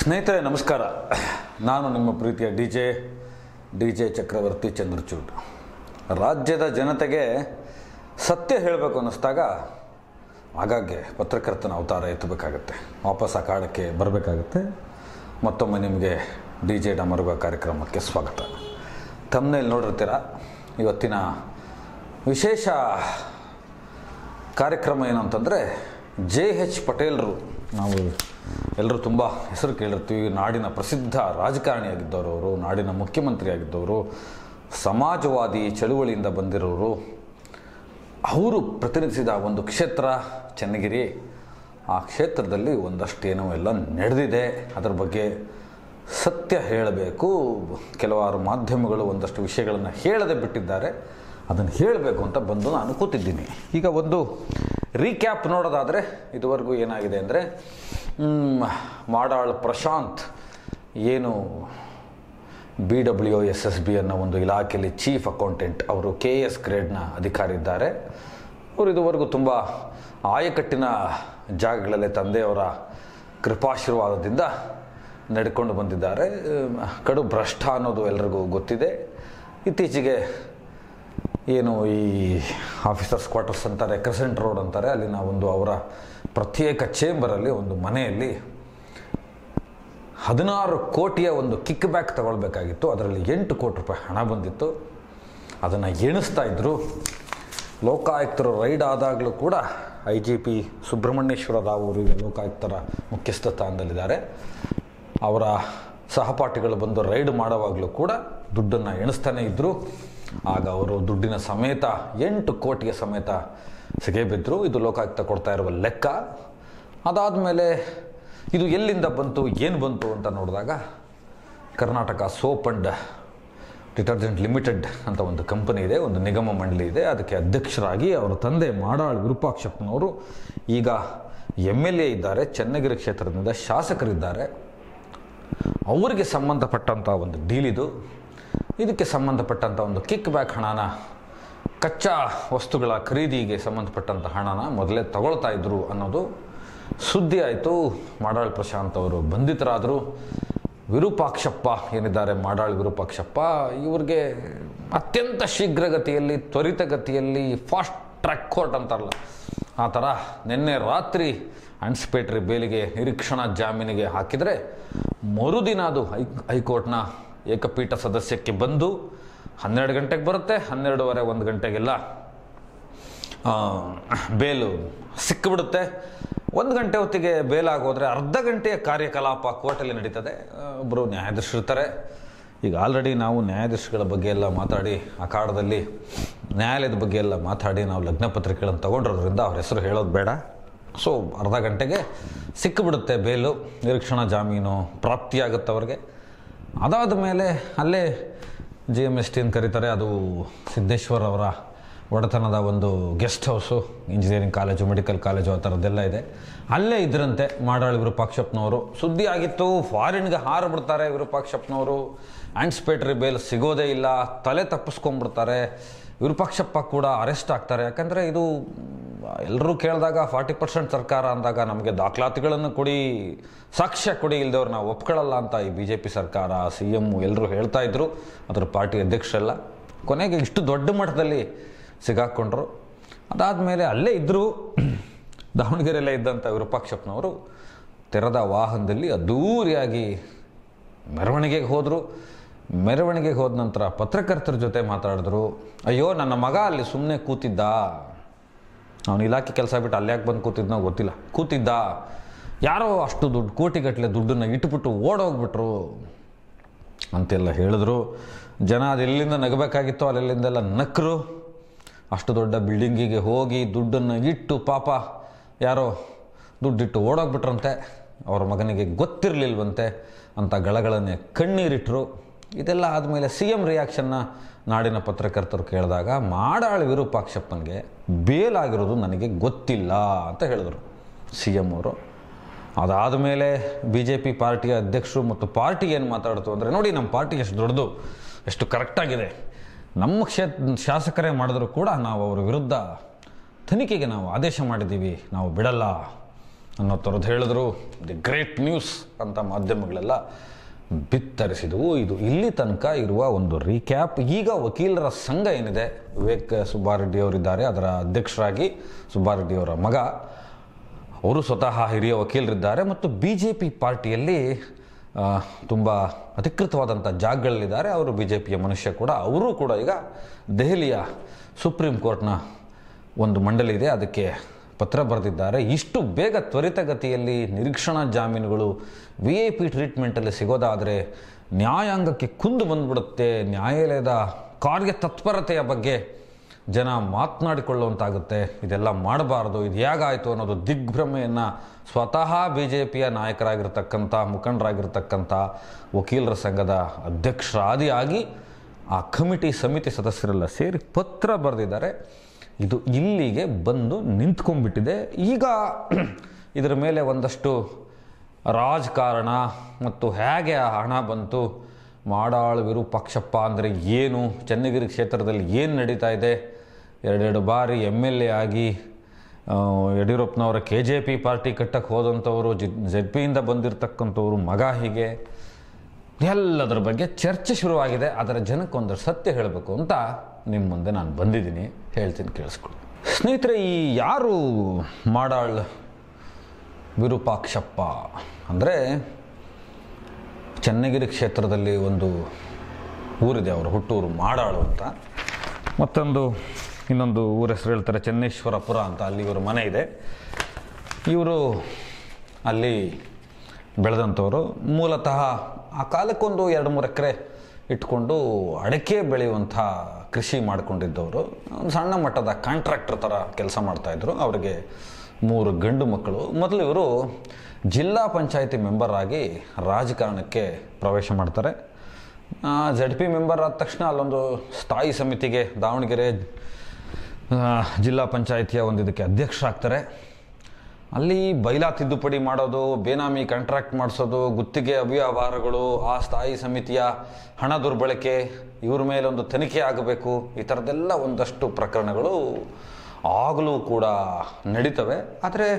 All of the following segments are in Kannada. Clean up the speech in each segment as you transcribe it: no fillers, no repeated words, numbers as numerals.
ಸ್ನೇಹಿತರೆ ನಮಸ್ಕಾರ. ನಾನು ನಿಮ್ಮ ಪ್ರೀತಿಯ ಡಿ ಜೆ ಚಕ್ರವರ್ತಿ ಚಂದ್ರಚೂಡ್. ರಾಜ್ಯದ ಜನತೆಗೆ ಸತ್ಯ ಹೇಳಬೇಕು ಅನ್ನಿಸ್ದಾಗ ಆಗಾಗ್ಗೆ ಪತ್ರಕರ್ತನ ಅವತಾರ ಎತ್ತಬೇಕಾಗತ್ತೆ, ವಾಪಸ್ ಆ ಕಾಡಕ್ಕೆ ಬರಬೇಕಾಗತ್ತೆ. ಮತ್ತೊಮ್ಮೆ ನಿಮಗೆ ಡಿ ಜೆ ಡಮರುಗ ಕಾರ್ಯಕ್ರಮಕ್ಕೆ ಸ್ವಾಗತ. ತಮ್ಮನೇಲಿ ನೋಡಿರ್ತೀರ, ಇವತ್ತಿನ ವಿಶೇಷ ಕಾರ್ಯಕ್ರಮ ಏನು ಅಂತಂದರೆ JH ಪಟೇಲ್ರು. ನಾವು ಎಲ್ಲರೂ ತುಂಬ ಹೆಸರು ಕೇಳಿರ್ತೀವಿ. ನಾಡಿನ ಪ್ರಸಿದ್ಧ ರಾಜಕಾರಣಿಯಾಗಿದ್ದವರು ಅವರು, ನಾಡಿನ ಮುಖ್ಯಮಂತ್ರಿ ಆಗಿದ್ದವರು, ಸಮಾಜವಾದಿ ಚಳುವಳಿಯಿಂದ ಬಂದಿರೋರು. ಅವರು ಪ್ರತಿನಿಧಿಸಿದ ಒಂದು ಕ್ಷೇತ್ರ ಚನ್ನಗಿರಿ. ಆ ಕ್ಷೇತ್ರದಲ್ಲಿ ಒಂದಷ್ಟು ಏನೋ ಎಲ್ಲ ನಡೆದಿದೆ, ಅದರ ಬಗ್ಗೆ ಸತ್ಯ ಹೇಳಬೇಕು. ಕೆಲವಾರು ಮಾಧ್ಯಮಗಳು ಒಂದಷ್ಟು ವಿಷಯಗಳನ್ನು ಹೇಳದೆ ಬಿಟ್ಟಿದ್ದಾರೆ, ಅದನ್ನು ಹೇಳಬೇಕು ಅಂತ ಬಂದು ನಾನು ಕೂತಿದ್ದೀನಿ. ಈಗ ಒಂದು ರೀಕ್ಯಾಪ್ ನೋಡೋದಾದರೆ ಇದುವರೆಗೂ ಏನಾಗಿದೆ ಅಂದರೆ, ಮಾಡಾಳ್ ಪ್ರಶಾಂತ್ ಏನು BWSSB ಅನ್ನೋ ಒಂದು ಇಲಾಖೆಯಲ್ಲಿ ಚೀಫ್ ಅಕೌಂಟೆಂಟ್, ಅವರು KS ಗ್ರೇಡ್ನ ಅಧಿಕಾರಿ ಇದ್ದಾರೆ. ಅವರು ಇದುವರೆಗೂ ತುಂಬ ಆಯಕಟ್ಟಿನ ಜಾಗಗಳಲ್ಲೇ ತಂದೆಯವರ ಕೃಪಾಶೀರ್ವಾದದಿಂದ ನಡ್ಕೊಂಡು ಬಂದಿದ್ದಾರೆ. ಕಡು ಭ್ರಷ್ಟ ಅನ್ನೋದು ಎಲ್ಲರಿಗೂ ಗೊತ್ತಿದೆ. ಇತ್ತೀಚೆಗೆ ಏನು ಈ ಆಫೀಸರ್ಸ್ ಕ್ವಾರ್ಟರ್ಸ್ ಅಂತಾರೆ, ಕ್ರೆಸೆಂಟ್ ರೋಡ್ ಅಂತಾರೆ, ಅಲ್ಲಿನ ಒಂದು ಅವರ ಪ್ರತ್ಯೇಕ ಚೇಂಬರಲ್ಲಿ ಒಂದು ಮನೆಯಲ್ಲಿ 16 ಕೋಟಿಯ ಒಂದು ಕಿಕ್ ಬ್ಯಾಕ್ ತಗೊಳ್ಬೇಕಾಗಿತ್ತು. ಅದರಲ್ಲಿ 8 ಕೋಟಿ ರೂಪಾಯಿ ಹಣ ಬಂದಿತ್ತು. ಅದನ್ನು ಎಣಿಸ್ತಾ ಇದ್ದರು. ಲೋಕಾಯುಕ್ತರು ರೈಡ್ ಆದಾಗಲೂ ಕೂಡ IGP ಸುಬ್ರಹ್ಮಣ್ಯೇಶ್ವರ ರಾವ್ ಅವರು ಲೋಕಾಯುಕ್ತರ ಮುಖ್ಯಸ್ಥ ಸ್ಥಾನದಲ್ಲಿದ್ದಾರೆ. ಅವರ ಸಹಪಾಠಿಗಳು ಬಂದು ರೈಡ್ ಮಾಡುವಾಗಲೂ ಕೂಡ ದುಡ್ಡನ್ನು ಎಣಿಸ್ತಾನೆ ಇದ್ದರು. ಆಗ ಅವರು ದುಡ್ಡಿನ ಸಮೇತ 8 ಕೋಟಿಯ ಸಮೇತ ಸಿಗೇಬಿದ್ರು. ಇದು ಲೋಕಾಯುಕ್ತ ಕೊಡ್ತಾ ಇರುವ ಲೆಕ್ಕ. ಅದಾದಮೇಲೆ ಇದು ಎಲ್ಲಿಂದ ಬಂತು, ಏನು ಬಂತು ಅಂತ ನೋಡಿದಾಗ, Karnataka soap and detergent limited ಅಂತ ಒಂದು ಕಂಪನಿ ಇದೆ, ಒಂದು ನಿಗಮ ಮಂಡಳಿ ಇದೆ. ಅದಕ್ಕೆ ಅಧ್ಯಕ್ಷರಾಗಿ ಅವರ ತಂದೆ ಮಾಡಾಳ್ ವಿರೂಪಾಕ್ಷಪ್ಪನವರು ಈಗ MLA ಇದ್ದಾರೆ, ಚನ್ನಗಿರಿ ಕ್ಷೇತ್ರದಿಂದ ಶಾಸಕರಿದ್ದಾರೆ. ಅವರಿಗೆ ಸಂಬಂಧಪಟ್ಟಂಥ ಒಂದು ಡೀಲ್ ಇದು. ಇದಕ್ಕೆ ಸಂಬಂಧಪಟ್ಟಂಥ ಒಂದು ಕಿಕ್ ಬ್ಯಾಕ್ ಹಣನ, ಕಚ್ಚಾ ವಸ್ತುಗಳ ಖರೀದಿಗೆ ಸಂಬಂಧಪಟ್ಟಂಥ ಹಣನ ಮೊದಲೇ ತಗೊಳ್ತಾ ಇದ್ರು ಅನ್ನೋದು ಸುದ್ದಿ ಆಯಿತು. ಮಾಡಾಳ್ ಪ್ರಶಾಂತ್ ಅವರು ಬಂಧಿತರಾದರು. ವಿರೂಪಾಕ್ಷಪ್ಪ ಏನಿದ್ದಾರೆ, ಮಾಡಾಳ್ ವಿರೂಪಾಕ್ಷಪ್ಪ, ಇವ್ರಿಗೆ ಅತ್ಯಂತ ಶೀಘ್ರಗತಿಯಲ್ಲಿ, ತ್ವರಿತಗತಿಯಲ್ಲಿ, ಫಾಸ್ಟ್ ಟ್ರ್ಯಾಕ್ ಕೋರ್ಟ್ ಅಂತಾರಲ್ಲ ಆ ಥರ ನಿನ್ನೆ ರಾತ್ರಿ ಆಂಟಿಸಿಪೇಟರಿ ಬೇಲಿಗೆ, ನಿರೀಕ್ಷಣಾ ಜಾಮೀನಿಗೆ ಹಾಕಿದರೆ, ಮರುದಿನ ಅದು ಹೈಕೋರ್ಟ್ನ ಏಕಪೀಠ ಸದಸ್ಯಕ್ಕೆ ಬಂದು 12 ಗಂಟೆಗೆ ಬರುತ್ತೆ, 12:15 1 ಗಂಟೆಗೆಲ್ಲ ಬೇಲು ಸಿಕ್ಕಿಬಿಡುತ್ತೆ. 1 ಗಂಟೆ ಹೊತ್ತಿಗೆ ಬೇಲಾಗೋದ್ರೆ ಅರ್ಧ ಗಂಟೆಯ ಕಾರ್ಯಕಲಾಪ ಕೋರ್ಟಲ್ಲಿ ನಡೀತದೆ. ಒಬ್ಬರು ನ್ಯಾಯಾಧೀಶರಿರ್ತಾರೆ. ಈಗ ಆಲ್ರೆಡಿ ನಾವು ನ್ಯಾಯಾಧೀಶಗಳ ಬಗ್ಗೆ ಎಲ್ಲ ಮಾತಾಡಿ, ಅಖಾಡದಲ್ಲಿ ನ್ಯಾಯಾಲಯದ ಬಗ್ಗೆ ಎಲ್ಲ ಮಾತಾಡಿ ನಾವು ಲಗ್ನ ಪತ್ರಿಕೆಗಳನ್ನು ತಗೊಂಡಿರೋದ್ರಿಂದ ಅವ್ರ ಹೆಸರು ಹೇಳೋದು ಬೇಡ. ಸೊ ಅರ್ಧ ಗಂಟೆಗೆ ಸಿಕ್ಕಿಬಿಡುತ್ತೆ ಬೇಲು, ನಿರೀಕ್ಷಣಾ ಜಾಮೀನು ಪ್ರಾಪ್ತಿಯಾಗುತ್ತೆ ಅವ್ರಿಗೆ. ಅದಾದ ಮೇಲೆ ಅಲ್ಲೇ GMST ಅಂತ ಕರೀತಾರೆ, ಅದು ಸಿದ್ದೇಶ್ವರ್ ಅವರ ಒಡೆತನದ ಒಂದು guest house, engineering college, medical college, ಆ ಥರದ್ದೆಲ್ಲ ಇದೆ. ಅಲ್ಲೇ ಇದ್ರಂತೆ ಮಾಡಾಳ್ ವಿರೂಪಾಕ್ಷಪ್ಪನವರು. ಸುದ್ದಿ ಆಗಿತ್ತು, ಫಾರಿನ್ಗೆ ಹಾರಿಬಿಡ್ತಾರೆ ವಿರೂಪಾಕ್ಷಪ್ಪನವರು, ಆಂಟಿಸಿಪೇಟರಿ ಬೇಲ್ ಸಿಗೋದೇ ಇಲ್ಲ, ತಲೆ ತಪ್ಪಿಸ್ಕೊಂಡ್ಬಿಡ್ತಾರೆ. ವಿರೂಪಾಕ್ಷಪ್ಪ ಕೂಡ ಅರೆಸ್ಟ್ ಆಗ್ತಾರೆ. ಯಾಕಂದರೆ ಇದು ಎಲ್ಲರೂ ಕೇಳಿದಾಗ 40% ಸರ್ಕಾರ ಅಂದಾಗ ನಮಗೆ ದಾಖಲಾತಿಗಳನ್ನು ಕೊಡಿ, ಸಾಕ್ಷ್ಯ ಕೊಡಿ, ಇಲ್ದವ್ರು ನಾವು ಒಪ್ಕೊಳ್ಳಲ್ಲ ಅಂತ ಈ BJP ಸರ್ಕಾರ, CM ಎಲ್ಲರೂ ಹೇಳ್ತಾ ಇದ್ರು, ಅದರ ಪಾರ್ಟಿ ಅಧ್ಯಕ್ಷರೆಲ್ಲ. ಕೊನೆಗೆ ಇಷ್ಟು ದೊಡ್ಡ ಮಟ್ಟದಲ್ಲಿ ಸಿಗಾಕ್ಕೊಂಡ್ರು. ಅದಾದಮೇಲೆ ಅಲ್ಲೇ ಇದ್ದರು, ದಾವಣಗೆರೆಯಲ್ಲೇ ಇದ್ದಂಥ ವಿರೂಪಾಕ್ಷಪ್ಪನವರು ತೆರೆದ ವಾಹನದಲ್ಲಿ ಅದ್ಧೂರಿಯಾಗಿ ಮೆರವಣಿಗೆಗೆ ಹೋದರು. ಮೆರವಣಿಗೆಗೆ ಹೋದ ನಂತರ ಪತ್ರಕರ್ತರ ಜೊತೆ ಮಾತಾಡಿದ್ರು. ಅಯ್ಯೋ, ನನ್ನ ಮಗ ಅಲ್ಲಿ ಸುಮ್ಮನೆ ಕೂತಿದ್ದ, ಅವನು ಇಲಾಖೆ ಕೆಲಸ ಬಿಟ್ಟು ಅಲ್ಲಿ ಯಾಕೆ ಬಂದು ಕೂತಿದ್ನೋ ಗೊತ್ತಿಲ್ಲ, ಕೂತಿದ್ದ, ಯಾರೋ ಅಷ್ಟು ದುಡ್ಡು, ಕೋಟಿಗಟ್ಟಲೆ ದುಡ್ಡನ್ನು ಇಟ್ಬಿಟ್ಟು ಓಡೋಗ್ಬಿಟ್ರು ಅಂತೆಲ್ಲ ಹೇಳಿದ್ರು. ಜನ ಅದೆಲ್ಲಿಂದ ನಗಬೇಕಾಗಿತ್ತೋ ಅಲ್ಲೆಲ್ಲಿಂದೆಲ್ಲ ನಕ್ಕರು. ಅಷ್ಟು ದೊಡ್ಡ ಬಿಲ್ಡಿಂಗಿಗೆ ಹೋಗಿ ದುಡ್ಡನ್ನು ಇಟ್ಟು ಪಾಪ ಯಾರೋ ದುಡ್ಡಿಟ್ಟು ಓಡೋಗ್ಬಿಟ್ರಂತೆ, ಅವ್ರ ಮಗನಿಗೆ ಗೊತ್ತಿರಲಿಲ್ವಂತೆ ಅಂತ ಗಳಗಳನ್ನೇ ಕಣ್ಣೀರಿಟ್ಟರು. ಇದೆಲ್ಲ ಆದಮೇಲೆ CM ರಿಯಾಕ್ಷನ್ನ ನಾಡಿನ ಪತ್ರಕರ್ತರು ಕೇಳಿದಾಗ, ಮಾಡಾಳ್ ವಿರೂಪಾಕ್ಷಪ್ಪನಿಗೆ ಬೇಲಾಗಿರೋದು ನನಗೆ ಗೊತ್ತಿಲ್ಲ ಅಂತ ಹೇಳಿದರು CM ಅವರು. ಅದಾದ ಮೇಲೆ BJP ಪಾರ್ಟಿಯ ಅಧ್ಯಕ್ಷರು ಮತ್ತು ಪಾರ್ಟಿ ಏನು ಮಾತಾಡ್ತು ಅಂದರೆ, ನೋಡಿ ನಮ್ಮ ಪಾರ್ಟಿ ಎಷ್ಟು ದೊಡ್ಡದು, ಎಷ್ಟು ಕರೆಕ್ಟಾಗಿದೆ, ನಮ್ಮ ಶಾಸಕರೇ ಮಾಡಿದ್ರು ಕೂಡ ನಾವು ಅವರ ವಿರುದ್ಧ ತನಿಖೆಗೆ ನಾವು ಆದೇಶ ಮಾಡಿದ್ದೀವಿ, ನಾವು ಬಿಡಲ್ಲ ಅನ್ನೋ ಥರದ್ದು ಹೇಳಿದ್ರು. ದಿ ಗ್ರೇಟ್ ನ್ಯೂಸ್ ಅಂತ ಮಾಧ್ಯಮಗಳೆಲ್ಲ ಬಿತ್ತರಿಸಿದವು. ಇದು ಇಲ್ಲಿ ತನಕ ಇರುವ ಒಂದು ರೀಕ್ಯಾಪ್. ಈಗ ವಕೀಲರ ಸಂಘ ಏನಿದೆ, ವಿವೇಕ್ ಸುಬ್ಬಾರೆಡ್ಡಿ ಅವರಿದ್ದಾರೆ, ಅದರ ಅಧ್ಯಕ್ಷರಾಗಿ ಸುಬ್ಬಾರೆಡ್ಡಿಯವರ ಮಗ, ಅವರು ಸ್ವತಃ ಹಿರಿಯ ವಕೀಲರಿದ್ದಾರೆ ಮತ್ತು BJP ಪಾರ್ಟಿಯಲ್ಲಿ ತುಂಬ ಅಧಿಕೃತವಾದಂಥ ಜಾಗಗಳಲ್ಲಿದ್ದಾರೆ. ಅವರು BJPಯ ಮನುಷ್ಯ ಕೂಡ. ಅವರು ಕೂಡ ಈಗ ದೆಹಲಿಯ ಸುಪ್ರೀಂ ಕೋರ್ಟ್ನ ಒಂದು ಮಂಡಳಿ ಇದೆ, ಅದಕ್ಕೆ ಪತ್ರ ಬರೆದಿದ್ದಾರೆ. ಇಷ್ಟು ಬೇಗ ತ್ವರಿತಗತಿಯಲ್ಲಿ ನಿರೀಕ್ಷಣಾ ಜಾಮೀನುಗಳು VIP ಟ್ರೀಟ್ಮೆಂಟಲ್ಲಿ ಸಿಗೋದಾದರೆ ನ್ಯಾಯಾಂಗಕ್ಕೆ ಕುಂದು ಬಂದುಬಿಡುತ್ತೆ. ನ್ಯಾಯಾಲಯದ ಕಾರ್ಯತತ್ಪರತೆಯ ಬಗ್ಗೆ ಜನ ಮಾತನಾಡಿಕೊಳ್ಳುವಂತಾಗುತ್ತೆ. ಇದೆಲ್ಲ ಮಾಡಬಾರ್ದು, ಇದು ಹೇಗಾಯಿತು ಅನ್ನೋದು ದಿಗ್ಭ್ರಮೆಯನ್ನು ಸ್ವತಃ BJPಯ ನಾಯಕರಾಗಿರ್ತಕ್ಕಂಥ, ಮುಖಂಡರಾಗಿರ್ತಕ್ಕಂಥ ವಕೀಲರ ಸಂಘದ ಅಧ್ಯಕ್ಷರಾದಿಯಾಗಿ ಆ ಸಮಿತಿ ಸದಸ್ಯರೆಲ್ಲ ಸೇರಿ ಪತ್ರ ಬರೆದಿದ್ದಾರೆ. ಇದು ಇಲ್ಲಿಗೆ ಬಂದು ನಿಂತ್ಕೊಂಡ್ಬಿಟ್ಟಿದೆ. ಈಗ ಇದರ ಮೇಲೆ ಒಂದಷ್ಟು ರಾಜಕಾರಣ ಮತ್ತು ಹೇಗೆ ಹಣ ಬಂತು, ಮಾಡಾಳ್ ವಿರೂಪಾಕ್ಷಪ್ಪ ಅಂದರೆ ಏನು, ಚನ್ನಗಿರಿ ಕ್ಷೇತ್ರದಲ್ಲಿ ಏನು ನಡೀತಾ ಇದೆ, 2 ಬಾರಿ MLA ಆಗಿ ಯಡಿಯೂರಪ್ಪನವರ KJP ಪಾರ್ಟಿ ಕಟ್ಟಕ್ಕೆ ಹೋದಂಥವರು, ZPಯಿಂದ ಬಂದಿರತಕ್ಕಂಥವ್ರು ಮಗ, ಹೀಗೆ ಎಲ್ಲದರ ಬಗ್ಗೆ ಚರ್ಚೆ ಶುರುವಾಗಿದೆ. ಅದರ ಜನಕ್ಕೊಂದಷ್ಟು ಸತ್ಯ ಹೇಳಬೇಕು ಅಂತ ನಿಮ್ಮ ಮುಂದೆ ನಾನು ಬಂದಿದ್ದೀನಿ, ಹೇಳ್ತೀನಿ, ಕೇಳಿಸ್ಕೊಳ್ಳಿ. ಸ್ನೇಹಿತರೆ, ಈ ಯಾರು ಮಾಡಾಳ್ ವಿರೂಪಾಕ್ಷಪ್ಪ ಅಂದರೆ ಚನ್ನಗಿರಿ ಕ್ಷೇತ್ರದಲ್ಲಿ ಒಂದು ಊರಿದೆ, ಅವರ ಹುಟ್ಟೂರು ಮಾಡಾಳು ಅಂತ. ಇನ್ನೊಂದು ಊರ ಹೆಸರು ಹೇಳ್ತಾರೆ ಚೆನ್ನೇಶ್ವರಪುರ ಅಂತ, ಅಲ್ಲಿ ಇವರ ಮನೆ ಇದೆ. ಇವರು ಅಲ್ಲಿ ಬೆಳೆದಂಥವರು. ಮೂಲತಃ ಆ ಕಾಲಕ್ಕೊಂದು 2-3 ಎಕರೆ ಇಟ್ಕೊಂಡು ಅಡಿಕೆ ಬೆಳೆಯುವಂಥ ಕೃಷಿ ಮಾಡಿಕೊಂಡಿದ್ದವರು. ಒಂದು ಸಣ್ಣ ಮಟ್ಟದ ಕಾಂಟ್ರಾಕ್ಟರ್ ಥರ ಕೆಲಸ ಮಾಡ್ತಾಯಿದ್ರು. ಅವರಿಗೆ 3 ಗಂಡು ಮಕ್ಕಳು. ಮೊದಲು ಇವರು ಜಿಲ್ಲಾ ಪಂಚಾಯಿತಿ ಮೆಂಬರ್ ಆಗಿ ರಾಜಕಾರಣಕ್ಕೆ ಪ್ರವೇಶ ಮಾಡ್ತಾರೆ. ZP ಮೆಂಬರ್ ಆದ ತಕ್ಷಣ ಅಲ್ಲೊಂದು ಸ್ಥಾಯಿ ಸಮಿತಿಗೆ, ದಾವಣಗೆರೆ ಜಿಲ್ಲಾ ಪಂಚಾಯಿತಿಯ ಒಂದು ಇದಕ್ಕೆ ಅಧ್ಯಕ್ಷರಾಗ್ತಾರೆ. ಅಲ್ಲಿ ಬೈಲಾ ತಿದ್ದುಪಡಿ ಮಾಡೋದು, ಬೇನಾಮಿ ಕಾಂಟ್ರಾಕ್ಟ್ ಮಾಡಿಸೋದು, ಗುತ್ತಿಗೆ ಅವ್ಯವಹಾರಗಳು, ಆ ಸ್ಥಾಯಿ ಸಮಿತಿಯ ಹಣ ದುರ್ಬಳಕೆ, ಇವ್ರ ಮೇಲೆ ಒಂದು ತನಿಖೆ ಆಗಬೇಕು, ಈ ಥರದ್ದೆಲ್ಲ ಒಂದಷ್ಟು ಪ್ರಕರಣಗಳು ಆಗಲೂ ಕೂಡ ನಡೀತವೆ. ಆದರೆ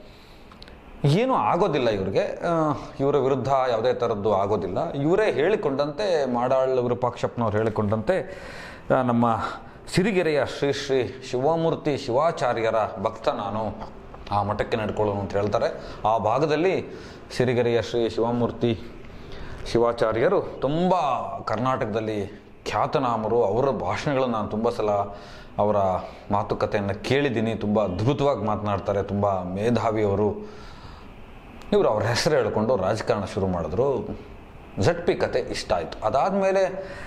ಏನೂ ಆಗೋದಿಲ್ಲ ಇವ್ರಿಗೆ, ಇವರ ವಿರುದ್ಧ ಯಾವುದೇ ಥರದ್ದು ಆಗೋದಿಲ್ಲ. ಇವರೇ ಹೇಳಿಕೊಂಡಂತೆ, ಮಾಡಾಳ್ ವಿರೂಪಾಕ್ಷಪ್ಪನವ್ರು ಹೇಳಿಕೊಂಡಂತೆ, ನಮ್ಮ ಸಿರಿಗೆರೆಯ ಶ್ರೀ ಶ್ರೀ ಶಿವಮೂರ್ತಿ ಶಿವಾಚಾರ್ಯರ ಭಕ್ತ ನಾನು, ಆ ಮಠಕ್ಕೆ ನಡ್ಕೊಳ್ಳೋನು ಅಂತ ಹೇಳ್ತಾರೆ. ಆ ಭಾಗದಲ್ಲಿ ಸಿರಿಗೆರೆಯ ಶ್ರೀ ಶಿವಮೂರ್ತಿ ಶಿವಾಚಾರ್ಯರು ತುಂಬ ಕರ್ನಾಟಕದಲ್ಲಿ ಖ್ಯಾತನಾಮರು. ಅವರ ಭಾಷಣಗಳನ್ನು ನಾನು ತುಂಬ ಸಲ ಅವರ ಮಾತುಕತೆಯನ್ನು ಕೇಳಿದ್ದೀನಿ. ತುಂಬ ಅದ್ಭುತವಾಗಿ ಮಾತನಾಡ್ತಾರೆ, ತುಂಬ ಮೇಧಾವಿಯವರು. ಇವರು ಅವ್ರ ಹೆಸರು ಹೇಳ್ಕೊಂಡು ರಾಜಕಾರಣ ಶುರು ಮಾಡಿದ್ರು. ZP ಕತೆ ಇಷ್ಟ ಆಯಿತು. ಅದಾದಮೇಲೆ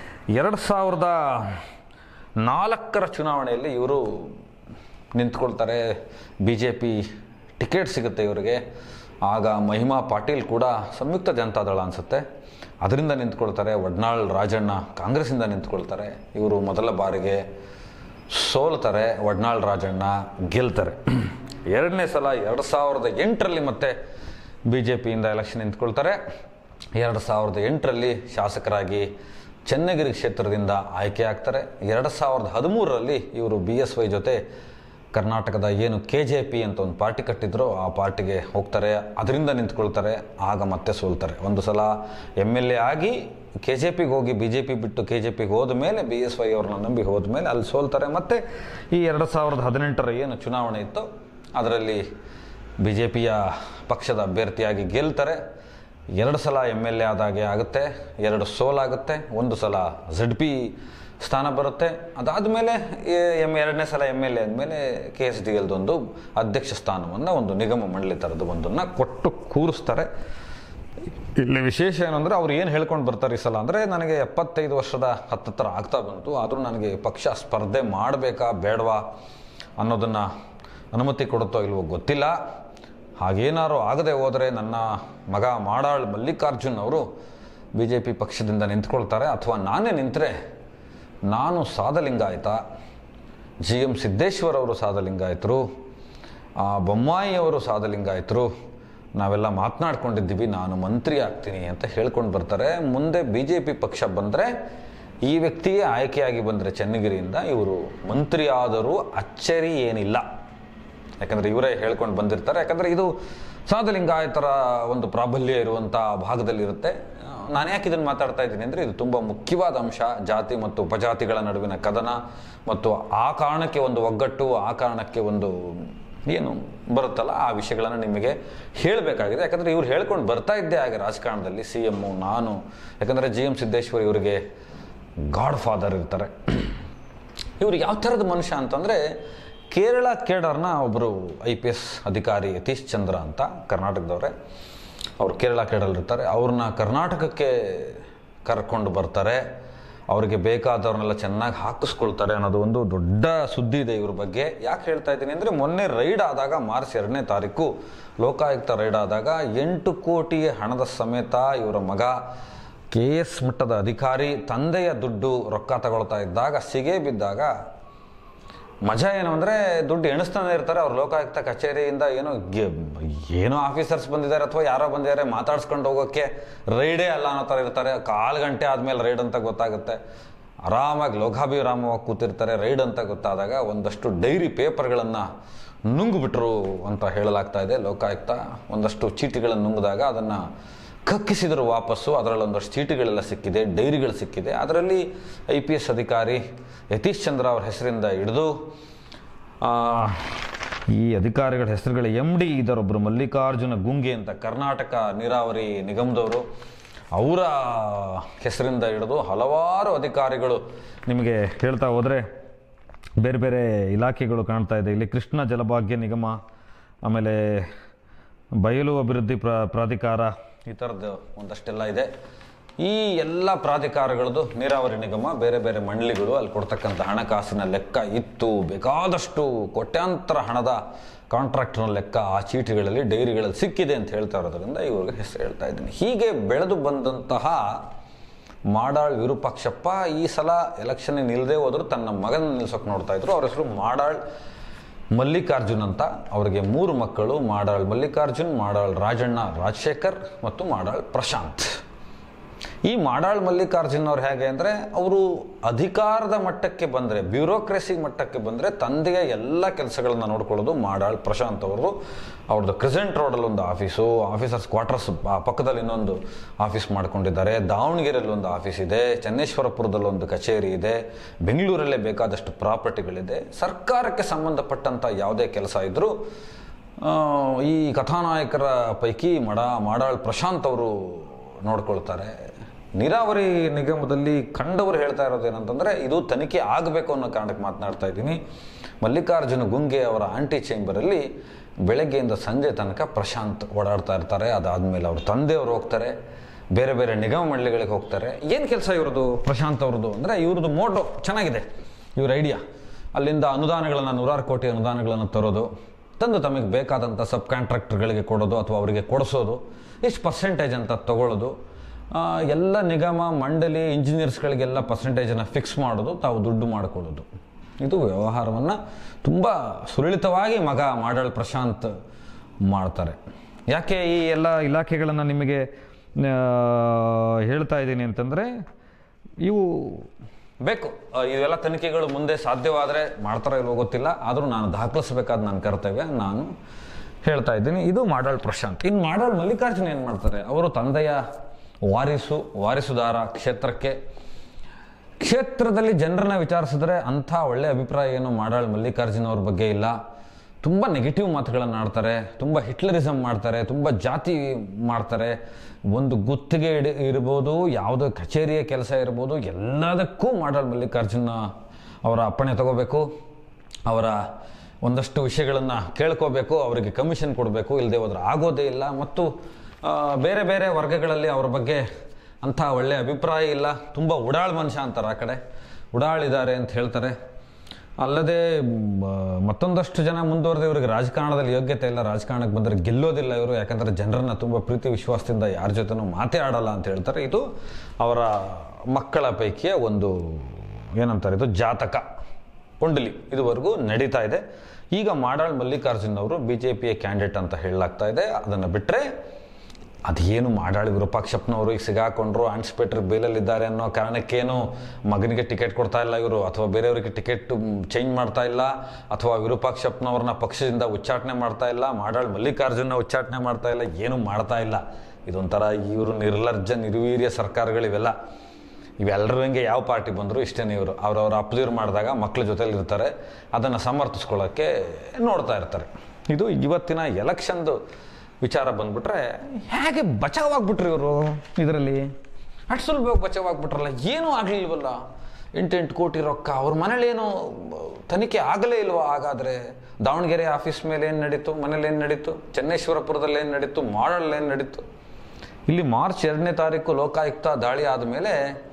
2004ರ ಚುನಾವಣೆಯಲ್ಲಿ ಇವರು ನಿಂತ್ಕೊಳ್ತಾರೆ. BJP ಟಿಕೆಟ್ ಸಿಗುತ್ತೆ ಇವರಿಗೆ. ಆಗ ಮಹಿಮಾ ಪಾಟೀಲ್ ಕೂಡ ಸಂಯುಕ್ತ ಜನತಾದಳ ಅನಿಸುತ್ತೆ, ಅದರಿಂದ ನಿಂತ್ಕೊಳ್ತಾರೆ. ವಡ್ನಾಳ್ ರಾಜಣ್ಣ ಕಾಂಗ್ರೆಸ್ಸಿಂದ ನಿಂತ್ಕೊಳ್ತಾರೆ. ಇವರು ಮೊದಲ ಬಾರಿಗೆ ಸೋಲ್ತಾರೆ. ವಡ್ನಾಳ್ ರಾಜಣ್ಣ ಗೆಲ್ತಾರೆ. 2ನೇ ಸಲ 2008ರಲ್ಲಿ ಮತ್ತೆ BJPಯಿಂದ ಎಲೆಕ್ಷನ್ ನಿಂತ್ಕೊಳ್ತಾರೆ. 2008ರಲ್ಲಿ ಶಾಸಕರಾಗಿ ಚನ್ನಗಿರಿ ಕ್ಷೇತ್ರದಿಂದ ಆಯ್ಕೆ ಆಗ್ತಾರೆ. 2013ರಲ್ಲಿ ಇವರು BSY ಜೊತೆ ಕರ್ನಾಟಕದ ಏನು KJP ಅಂತ ಒಂದು ಪಾರ್ಟಿ ಕಟ್ಟಿದ್ರು, ಆ ಪಾರ್ಟಿಗೆ ಹೋಗ್ತಾರೆ, ಅದರಿಂದ ನಿಂತ್ಕೊಳ್ತಾರೆ. ಆಗ ಮತ್ತೆ ಸೋಲ್ತಾರೆ. ಒಂದು ಸಲ MLA ಆಗಿ KJPಗೆ ಹೋಗಿ BJP ಬಿಟ್ಟು KJPಗೆ ಹೋದ ಮೇಲೆ, BSY ಅವ್ರನ್ನ ನಂಬಿ ಹೋದ ಮೇಲೆ ಅಲ್ಲಿ ಸೋಲ್ತಾರೆ. ಮತ್ತು ಈ 2018ರ ಏನು ಚುನಾವಣೆ ಇತ್ತು ಅದರಲ್ಲಿ BJPಯ ಪಕ್ಷದ ಅಭ್ಯರ್ಥಿಯಾಗಿ ಗೆಲ್ತಾರೆ. 2 ಸಲ MLA ಆದಾಗೆ ಆಗುತ್ತೆ, 2 ಸೋಲಾಗುತ್ತೆ, 1 ಸಲ ZP ಸ್ಥಾನ ಬರುತ್ತೆ. ಅದಾದಮೇಲೆ 2ನೇ ಸಲ MLA ಆದಮೇಲೆ KSDLದೊಂದು ಅಧ್ಯಕ್ಷ ಸ್ಥಾನವನ್ನು ಒಂದು ನಿಗಮ ಮಂಡಳಿ ಥರದ್ದು ಒಂದನ್ನು ಕೊಟ್ಟು ಕೂರಿಸ್ತಾರೆ. ಇಲ್ಲಿ ವಿಶೇಷ ಏನಂದರೆ ಅವ್ರು ಏನು ಹೇಳ್ಕೊಂಡು ಬರ್ತಾರೆ ಈ ಸಲ ಅಂದರೆ, ನನಗೆ 75 ವರ್ಷದ ಹತ್ತಿರ ಆಗ್ತಾ ಬಂತು, ಆದರೂ ನನಗೆ ಪಕ್ಷ ಸ್ಪರ್ಧೆ ಮಾಡಬೇಕಾ ಬೇಡವಾ ಅನ್ನೋದನ್ನು ಅನುಮತಿ ಕೊಡುತ್ತೋ ಇಲ್ವೋ ಗೊತ್ತಿಲ್ಲ. ಹಾಗೇನಾರು ಆಗದೆ ಹೋದರೆ ನನ್ನ ಮಗ ಮಾಡಾಳ್ ಮಲ್ಲಿಕಾರ್ಜುನ್ ಅವರು BJP ಪಕ್ಷದಿಂದ ನಿಂತ್ಕೊಳ್ತಾರೆ. ಅಥವಾ ನಾನೇ ನಿಂತರೆ ನಾನು ಸಾಧಲಿಂಗಾಯತ, GM ಸಿದ್ದೇಶ್ವರ್ ಅವರು ಸಾಧಲಿಂಗಾಯತರು, ಬೊಮ್ಮಾಯಿ ಅವರು ಸಾಧಲಿಂಗಾಯತರು, ನಾವೆಲ್ಲ ಮಾತನಾಡ್ಕೊಂಡಿದ್ದೀವಿ, ನಾನು ಮಂತ್ರಿ ಆಗ್ತೀನಿ ಅಂತ ಹೇಳ್ಕೊಂಡು ಬರ್ತಾರೆ. ಮುಂದೆ BJP ಪಕ್ಷ ಬಂದರೆ, ಈ ವ್ಯಕ್ತಿಯೇ ಆಯ್ಕೆಯಾಗಿ ಬಂದರೆ ಚನ್ನಗಿರಿಯಿಂದ, ಇವರು ಮಂತ್ರಿ ಆದರೂ ಅಚ್ಚರಿ ಏನಿಲ್ಲ. ಯಾಕಂದರೆ ಇವರೇ ಹೇಳ್ಕೊಂಡು ಬಂದಿರ್ತಾರೆ. ಯಾಕಂದರೆ ಇದು ಸಾಧು ಲಿಂಗಾಯತರ ಒಂದು ಪ್ರಾಬಲ್ಯ ಇರುವಂಥ ಭಾಗದಲ್ಲಿರುತ್ತೆ. ನಾನು ಯಾಕೆ ಇದನ್ನು ಮಾತಾಡ್ತಾ ಇದ್ದೀನಿ ಅಂದರೆ ಇದು ತುಂಬ ಮುಖ್ಯವಾದ ಅಂಶ. ಜಾತಿ ಮತ್ತು ಉಪಜಾತಿಗಳ ನಡುವಿನ ಕದನ ಮತ್ತು ಆ ಕಾರಣಕ್ಕೆ ಒಂದು ಒಗ್ಗಟ್ಟು, ಆ ಕಾರಣಕ್ಕೆ ಒಂದು ಏನು ಬರುತ್ತಲ್ಲ ಆ ವಿಷಯಗಳನ್ನು ನಿಮಗೆ ಹೇಳಬೇಕಾಗಿದೆ. ಯಾಕಂದರೆ ಇವ್ರು ಹೇಳ್ಕೊಂಡು ಬರ್ತಾ ಇದ್ದೇ ಹಾಗೆ ರಾಜಕಾರಣದಲ್ಲಿ CM ನಾನು, ಯಾಕಂದರೆ GM ಸಿದ್ದೇಶ್ವರ್ ಇವರಿಗೆ ಗಾಡ್ ಫಾದರ್ ಇರ್ತಾರೆ. ಇವರು ಯಾವ ಥರದ ಮನುಷ್ಯ ಅಂತಂದರೆ ಕೇರಳ ಕೇಡರ್ನ ಒಬ್ಬರು IPS ಅಧಿಕಾರಿ ಯತೀಶ್ ಚಂದ್ರ ಅಂತ ಕರ್ನಾಟಕದವರೇ, ಅವರು ಕೇರಳ ಕೇಡಲ್ಲಿರ್ತಾರೆ. ಅವ್ರನ್ನ ಕರ್ನಾಟಕಕ್ಕೆ ಕರ್ಕೊಂಡು ಬರ್ತಾರೆ, ಅವರಿಗೆ ಬೇಕಾದವ್ರನ್ನೆಲ್ಲ ಚೆನ್ನಾಗಿ ಹಾಕಿಸ್ಕೊಳ್ತಾರೆ ಅನ್ನೋದು ಒಂದು ದೊಡ್ಡ ಸುದ್ದಿ ಇದೆ ಇವ್ರ ಬಗ್ಗೆ. ಯಾಕೆ ಹೇಳ್ತಾ ಇದ್ದೀನಿ ಅಂದರೆ ಮೊನ್ನೆ ರೈಡ್ ಆದಾಗ ಮಾರ್ಚ್ 2ನೇ ತಾರೀಕು ಲೋಕಾಯುಕ್ತ ರೈಡ್ ಆದಾಗ 8 ಕೋಟಿ ಹಣದ ಸಮೇತ ಇವರ ಮಗ KS ಮಟ್ಟದ ಅಧಿಕಾರಿ ತಂದೆಯ ದುಡ್ಡು ರೊಕ್ಕ ತಗೊಳ್ತಾ ಇದ್ದಾಗ ಸಿಗೇ ಬಿದ್ದಾಗ ಮಜಾ ಏನು ಅಂದರೆ ದುಡ್ಡು ಎಣಿಸ್ತಾನೆ ಇರ್ತಾರೆ. ಅವ್ರು ಲೋಕಾಯುಕ್ತ ಕಚೇರಿಯಿಂದ ಏನೋ ಆಫೀಸರ್ಸ್ ಬಂದಿದ್ದಾರೆ ಅಥವಾ ಯಾರೋ ಬಂದಿದ್ದಾರೆ ಮಾತಾಡ್ಸ್ಕೊಂಡು ಹೋಗೋಕ್ಕೆ ರೈಡೇ ಅಲ್ಲ ಅನ್ನೋ ಥರ ಇರ್ತಾರೆ. 1/4 ಗಂಟೆ ಆದಮೇಲೆ ರೈಡ್ ಅಂತ ಗೊತ್ತಾಗುತ್ತೆ. ಆರಾಮಾಗಿ ಲೋಕಾಭಿರಾಮವಾಗಿ ಕೂತಿರ್ತಾರೆ. ರೈಡ್ ಅಂತ ಗೊತ್ತಾದಾಗ ಒಂದಷ್ಟು ಡೈರಿ ಪೇಪರ್ಗಳನ್ನು ನುಂಗ್ಬಿಟ್ರು ಅಂತ ಹೇಳಲಾಗ್ತಾ ಇದೆ. ಲೋಕಾಯುಕ್ತ ಒಂದಷ್ಟು ಚೀಟಿಗಳನ್ನು ನುಂಗಿದಾಗ ಅದನ್ನು ಕಕ್ಕಿಸಿದರು ವಾಪಸ್ಸು. ಅದರಲ್ಲಿ ಒಂದಷ್ಟು ಚೀಟಿಗಳೆಲ್ಲ ಸಿಕ್ಕಿದೆ, ಡೈರಿಗಳು ಸಿಕ್ಕಿದೆ. ಅದರಲ್ಲಿ IPS ಅಧಿಕಾರಿ ಯತೀಶ್ ಚಂದ್ರ ಅವ್ರ ಹೆಸರಿಂದ ಹಿಡಿದು ಈ ಅಧಿಕಾರಿಗಳ ಹೆಸರುಗಳು MD ಇದರೊಬ್ಬರು ಮಲ್ಲಿಕಾರ್ಜುನ ಗುಂಗೆ ಅಂತ ಕರ್ನಾಟಕ ನೀರಾವರಿ ನಿಗಮದವರು, ಅವರ ಹೆಸರಿಂದ ಹಿಡಿದು ಹಲವಾರು ಅಧಿಕಾರಿಗಳು ನಿಮಗೆ ಹೇಳ್ತಾ ಹೋದರೆ ಬೇರೆ ಬೇರೆ ಇಲಾಖೆಗಳು ಕಾಣ್ತಾ ಇದೆ ಇಲ್ಲಿ. ಕೃಷ್ಣ ಜಲಭಾಗ್ಯ ನಿಗಮ, ಆಮೇಲೆ ಬಯಲು ಅಭಿವೃದ್ಧಿ ಪ್ರಾಧಿಕಾರ, ಈ ಥರದ್ದು ಒಂದಷ್ಟೆಲ್ಲ ಇದೆ. ಈ ಎಲ್ಲ ಪ್ರಾಧಿಕಾರಗಳದ್ದು ನೀರಾವರಿ ನಿಗಮ, ಬೇರೆ ಬೇರೆ ಮಂಡಳಿಗಳು ಅಲ್ಲಿ ಕೊಡ್ತಕ್ಕಂಥ ಹಣಕಾಸಿನ ಲೆಕ್ಕ ಇತ್ತು. ಬೇಕಾದಷ್ಟು ಕೋಟ್ಯಾಂತರ ಹಣದ ಕಾಂಟ್ರಾಕ್ಟ್ನ ಲೆಕ್ಕ ಆ ಚೀಟಿಗಳಲ್ಲಿ ಡೈರಿಗಳಲ್ಲಿ ಸಿಕ್ಕಿದೆ ಅಂತ ಹೇಳ್ತಾ ಇರೋದ್ರಿಂದ ಇವ್ರಿಗೆ ಹೆಸರು ಹೇಳ್ತಾ ಇದ್ದೀನಿ. ಹೀಗೆ ಬೆಳೆದು ಬಂದಂತಹ ಮಾಡಾಳ್ ವಿರೂಪಾಕ್ಷಪ್ಪ ಈ ಸಲ ಎಲೆಕ್ಷನ್ ನಿಲ್ಲದೆ ಹೋದ್ರು ತನ್ನ ಮಗನ ನಿಲ್ಸೋಕೆ ನೋಡ್ತಾ ಇದ್ರು. ಅವ್ರ ಹೆಸರು ಮಾಡಾಳ್ ಮಲ್ಲಿಕಾರ್ಜುನ್ ಅಂತ. ಅವರಿಗೆ 3 ಮಕ್ಕಳು, ಮಾಡಾಳ್ ಮಲ್ಲಿಕಾರ್ಜುನ್, ಮಾಡಾಳ್ ರಾಜಣ್ಣ ರಾಜಶೇಖರ್ ಮತ್ತು ಮಾಡಾಳ್ ಪ್ರಶಾಂತ್. ಈ ಮಾಡಾಳ್ ಮಲ್ಲಿಕಾರ್ಜುನ್ ಅವ್ರು ಹೇಗೆ ಅಂದರೆ ಅವರು ಅಧಿಕಾರದ ಮಟ್ಟಕ್ಕೆ ಬಂದರೆ, ಬ್ಯೂರೋಕ್ರಸಿ ಮಟ್ಟಕ್ಕೆ ಬಂದರೆ ತಂದೆಯ ಎಲ್ಲ ಕೆಲಸಗಳನ್ನು ನೋಡ್ಕೊಳ್ಳೋದು ಮಾಡಾಳ್ ಪ್ರಶಾಂತ್ ಅವರು. ಅವ್ರದ್ದು ಕ್ರಿಸೆಂಟ್ ರೋಡಲ್ಲಿ ಒಂದು ಆಫೀಸು, ಆಫೀಸರ್ಸ್ ಕ್ವಾರ್ಟರ್ಸ್ ಪಕ್ಕದಲ್ಲಿ ಇನ್ನೊಂದು ಆಫೀಸ್ ಮಾಡ್ಕೊಂಡಿದ್ದಾರೆ. ದಾವಣಗೆರೆಯಲ್ಲಿ ಒಂದು ಆಫೀಸ್ ಇದೆ, ಚನ್ನೇಶ್ವರಪುರದಲ್ಲಿ ಒಂದು ಕಚೇರಿ ಇದೆ, ಬೆಂಗಳೂರಲ್ಲೇ ಬೇಕಾದಷ್ಟು ಪ್ರಾಪರ್ಟಿಗಳಿದೆ. ಸರ್ಕಾರಕ್ಕೆ ಸಂಬಂಧಪಟ್ಟಂಥ ಯಾವುದೇ ಕೆಲಸ ಇದ್ದರೂ ಈ ಕಥಾನಾಯಕರ ಪೈಕಿ ಮಾಡಾಳ್ ಪ್ರಶಾಂತ್ ಅವರು ನೋಡ್ಕೊಳ್ತಾರೆ. ನೀರಾವರಿ ನಿಗಮದಲ್ಲಿ ಕಂಡವರು ಹೇಳ್ತಾ ಇರೋದೇನಂತಂದರೆ ಇದು ತನಿಖೆ ಆಗಬೇಕು ಅನ್ನೋ ಕಾರಣಕ್ಕೆ ಮಾತನಾಡ್ತಾ ಇದ್ದೀನಿ. ಮಲ್ಲಿಕಾರ್ಜುನ ಗುಂಗೆ ಅವರ ಆಂಟಿ ಚೇಂಬರಲ್ಲಿ ಬೆಳಗ್ಗೆಯಿಂದ ಸಂಜೆ ತನಕ ಪ್ರಶಾಂತ್ ಓಡಾಡ್ತಾ ಇರ್ತಾರೆ. ಅದಾದಮೇಲೆ ಅವ್ರ ತಂದೆಯವರು ಹೋಗ್ತಾರೆ, ಬೇರೆ ಬೇರೆ ನಿಗಮ ಮಂಡಳಿಗಳಿಗೆ ಹೋಗ್ತಾರೆ. ಏನು ಕೆಲಸ ಇವ್ರದ್ದು ಪ್ರಶಾಂತ್ ಅವ್ರದ್ದು ಅಂದರೆ ಇವ್ರದ್ದು ಮೋಟೋ ಚೆನ್ನಾಗಿದೆ, ಇವ್ರ ಐಡಿಯಾ. ಅಲ್ಲಿಂದ ಅನುದಾನಗಳನ್ನು 100 ಕೋಟಿ ಅನುದಾನಗಳನ್ನು ತರೋದು, ತಂದು ತಮಗೆ ಬೇಕಾದಂಥ ಸಬ್ ಕಾಂಟ್ರಾಕ್ಟರ್ಗಳಿಗೆ ಕೊಡೋದು ಅಥವಾ ಅವರಿಗೆ ಕೊಡಿಸೋದು, ಇಷ್ಟು ಪರ್ಸೆಂಟೇಜ್ ಅಂತ ತಗೊಳ್ಳೋದು, ಎಲ್ಲ ನಿಗಮ ಮಂಡಳಿ ಇಂಜಿನಿಯರ್ಸ್ಗಳಿಗೆಲ್ಲ ಪರ್ಸೆಂಟೇಜನ್ನು ಫಿಕ್ಸ್ ಮಾಡೋದು, ತಾವು ದುಡ್ಡು ಮಾಡಿಕೊಳ್ಳೋದು. ಇದು ವ್ಯವಹಾರವನ್ನು ತುಂಬ ಸುಲಲಿತವಾಗಿ ಮಗ ಮಾಡಾಳ್ ಪ್ರಶಾಂತ್ ಮಾಡ್ತಾರೆ. ಯಾಕೆ ಈ ಎಲ್ಲ ಇಲಾಖೆಗಳನ್ನು ನಿಮಗೆ ಹೇಳ್ತಾ ಇದ್ದೀನಿ ಅಂತಂದರೆ ಇವು ಬೇಕು. ಇವೆಲ್ಲ ತನಿಖೆಗಳು ಮುಂದೆ ಸಾಧ್ಯವಾದರೆ ಮಾಡ್ತಾರೋ ಇಲ್ವೋ ಗೊತ್ತಿಲ್ಲ, ಆದರೂ ನಾನು ದಾಖಲಿಸಬೇಕಾದ ನನ್ನ ಕರ್ತವ್ಯ, ನಾನು ಹೇಳ್ತಾ ಇದ್ದೀನಿ. ಇದು ಮಾಡಾಳ್ ಪ್ರಶಾಂತ್. ಇನ್ನು ಮಾಡಾಳ್ ಮಲ್ಲಿಕಾರ್ಜುನ್ ಏನು ಮಾಡ್ತಾರೆ, ಅವರು ತಂದೆಯ ವಾರಿಸುದಾರ. ಕ್ಷೇತ್ರದಲ್ಲಿ ಜನರನ್ನ ವಿಚಾರಿಸಿದ್ರೆ ಅಂಥ ಒಳ್ಳೆಯ ಅಭಿಪ್ರಾಯ ಏನು ಮಾಡಾಳ್ ಮಲ್ಲಿಕಾರ್ಜುನ್ ಅವ್ರ ಬಗ್ಗೆ ಇಲ್ಲ. ತುಂಬ ನೆಗೆಟಿವ್ ಮಾತುಗಳನ್ನು ಆಡ್ತಾರೆ, ತುಂಬ ಹಿಟ್ಲರಿಸಮ್ ಮಾಡ್ತಾರೆ, ತುಂಬ ಜಾತಿ ಮಾಡ್ತಾರೆ. ಒಂದು ಗುತ್ತಿಗೆ ಇರ್ಬೋದು, ಯಾವುದೋ ಕಚೇರಿಯ ಕೆಲಸ ಇರ್ಬೋದು, ಎಲ್ಲದಕ್ಕೂ ಮಾಡಾಳ್ ಮಲ್ಲಿಕಾರ್ಜುನ ಅವರ ಅಪ್ಪಣೆ ತಗೋಬೇಕು, ಅವರ ಒಂದಷ್ಟು ವಿಷಯಗಳನ್ನು ಕೇಳ್ಕೋಬೇಕು, ಅವರಿಗೆ ಕಮಿಷನ್ ಕೊಡಬೇಕು, ಇಲ್ಲದೆ ಹೋದ್ರೆ ಆಗೋದೇ ಇಲ್ಲ. ಮತ್ತು ಬೇರೆ ಬೇರೆ ವರ್ಗಗಳಲ್ಲಿ ಅವ್ರ ಬಗ್ಗೆ ಅಂಥ ಒಳ್ಳೆಯ ಅಭಿಪ್ರಾಯ ಇಲ್ಲ. ತುಂಬ ಉಡಾಳ್ ಮನುಷ್ಯ ಅಂತಾರೆ, ಆ ಕಡೆ ಉಡಾಳಿದ್ದಾರೆ ಅಂತ ಹೇಳ್ತಾರೆ. ಅಲ್ಲದೆ ಮತ್ತೊಂದಷ್ಟು ಜನ ಮುಂದುವರೆದು ಇವರಿಗೆ ರಾಜಕಾರಣದಲ್ಲಿ ಯೋಗ್ಯತೆ ಇಲ್ಲ, ರಾಜಕಾರಣಕ್ಕೆ ಬಂದರೆ ಗೆಲ್ಲೋದಿಲ್ಲ ಇವರು, ಯಾಕಂದರೆ ಜನರನ್ನು ತುಂಬ ಪ್ರೀತಿ ವಿಶ್ವಾಸದಿಂದ ಯಾರ ಜೊತೆನೂ ಮಾತೇ ಆಡಲ್ಲ ಅಂತ ಹೇಳ್ತಾರೆ. ಇದು ಅವರ ಮಕ್ಕಳ ಪೈಕಿಯ ಒಂದು ಏನಂತಾರೆ, ಇದು ಜಾತಕ ಕುಂಡಲಿ ಇದುವರೆಗೂ ನಡೀತಾ ಇದೆ. ಈಗ ಮಾಡಾಳ್ ಮಲ್ಲಿಕಾರ್ಜುನ್ ಅವರು BJPಯ ಕ್ಯಾಂಡಿಡೇಟ್ ಅಂತ ಹೇಳಲಾಗ್ತಾ ಇದೆ. ಅದನ್ನು ಬಿಟ್ಟರೆ ಅದೇನು ಮಾಡಾಳಿ ವಿರೂಪಾಕ್ಷಪ್ಪನವರು ಈಗ ಸಿಗಾಕೊಂಡ್ರು, ಆನ್ಸ್ಪೇಟ್ರಿಗೆ ಬೇಲಲ್ಲಿದ್ದಾರೆ ಅನ್ನೋ ಕಾರಣಕ್ಕೇನು ಮಗನಿಗೆ ಟಿಕೆಟ್ ಕೊಡ್ತಾ ಇಲ್ಲ ಇವರು, ಅಥವಾ ಬೇರೆಯವರಿಗೆ ಟಿಕೆಟ್ ಚೇಂಜ್ ಮಾಡ್ತಾ ಇಲ್ಲ, ಅಥವಾ ವಿರೂಪಾಕ್ಷಪ್ಪನವ್ರನ್ನ ಪಕ್ಷದಿಂದ ಉಚ್ಚಾಟನೆ ಮಾಡ್ತಾ ಇಲ್ಲ, ಮಾಡಾಳಿ ಮಲ್ಲಿಕಾರ್ಜುನ ಉಚ್ಚಾಟನೆ ಮಾಡ್ತಾ ಇಲ್ಲ, ಏನೂ ಮಾಡ್ತಾ ಇಲ್ಲ. ಇದೊಂಥರ ಇವರು ನಿರ್ಲಜ್ಜ ನಿರ್ವೀರ್ಯ ಸರ್ಕಾರಗಳಿವೆಲ್ಲ. ಇವೆಲ್ಲರಂಗೆ ಯಾವ ಪಾರ್ಟಿ ಬಂದರೂ ಇಷ್ಟೇ, ಇವರು ಅವ್ರವ್ರ ಅಪ್ಲೀರ್ ಮಾಡಿದಾಗ ಮಕ್ಕಳ ಜೊತೆಲಿ ಇರ್ತಾರೆ, ಅದನ್ನು ಸಮರ್ಥಿಸ್ಕೊಳ್ಳೋಕ್ಕೆ ನೋಡ್ತಾ ಇರ್ತಾರೆ. ಇದು ಇವತ್ತಿನ ಎಲೆಕ್ಷನ್ದು ವಿಚಾರ ಬಂದ್ಬಿಟ್ರೆ ಹೇಗೆ ಬಚಾವಾಗ್ಬಿಟ್ರಿ ಇವರು ಇದರಲ್ಲಿ. ಅಷ್ಟು ಸುಲಭವಾಗಿ ಬಚಾವಾಗ್ಬಿಟ್ರಲ್ಲ, ಏನೂ ಆಗಲಿಲ್ವಲ್ಲ. 8 ಕೋಟಿ ರೊಕ್ಕ ಅವ್ರ ಮನೇಲೇನು ತನಿಖೆ ಆಗಲೇ ಇಲ್ವಾ? ಹಾಗಾದರೆ ದಾವಣಗೆರೆ ಆಫೀಸ್ ಮೇಲೆ ಏನು ನಡೀತು, ಮನೇಲಿ ಏನು ನಡೀತು, ಚೆನ್ನೇಶ್ವರಪುರದಲ್ಲಿ ಏನು ನಡೀತು, ಮಾಡಲ್ ಏನು ನಡೀತು. ಇಲ್ಲಿ ಮಾರ್ಚ್ 2ನೇ ತಾರೀಕು ಲೋಕಾಯುಕ್ತ ದಾಳಿ ಆದಮೇಲೆ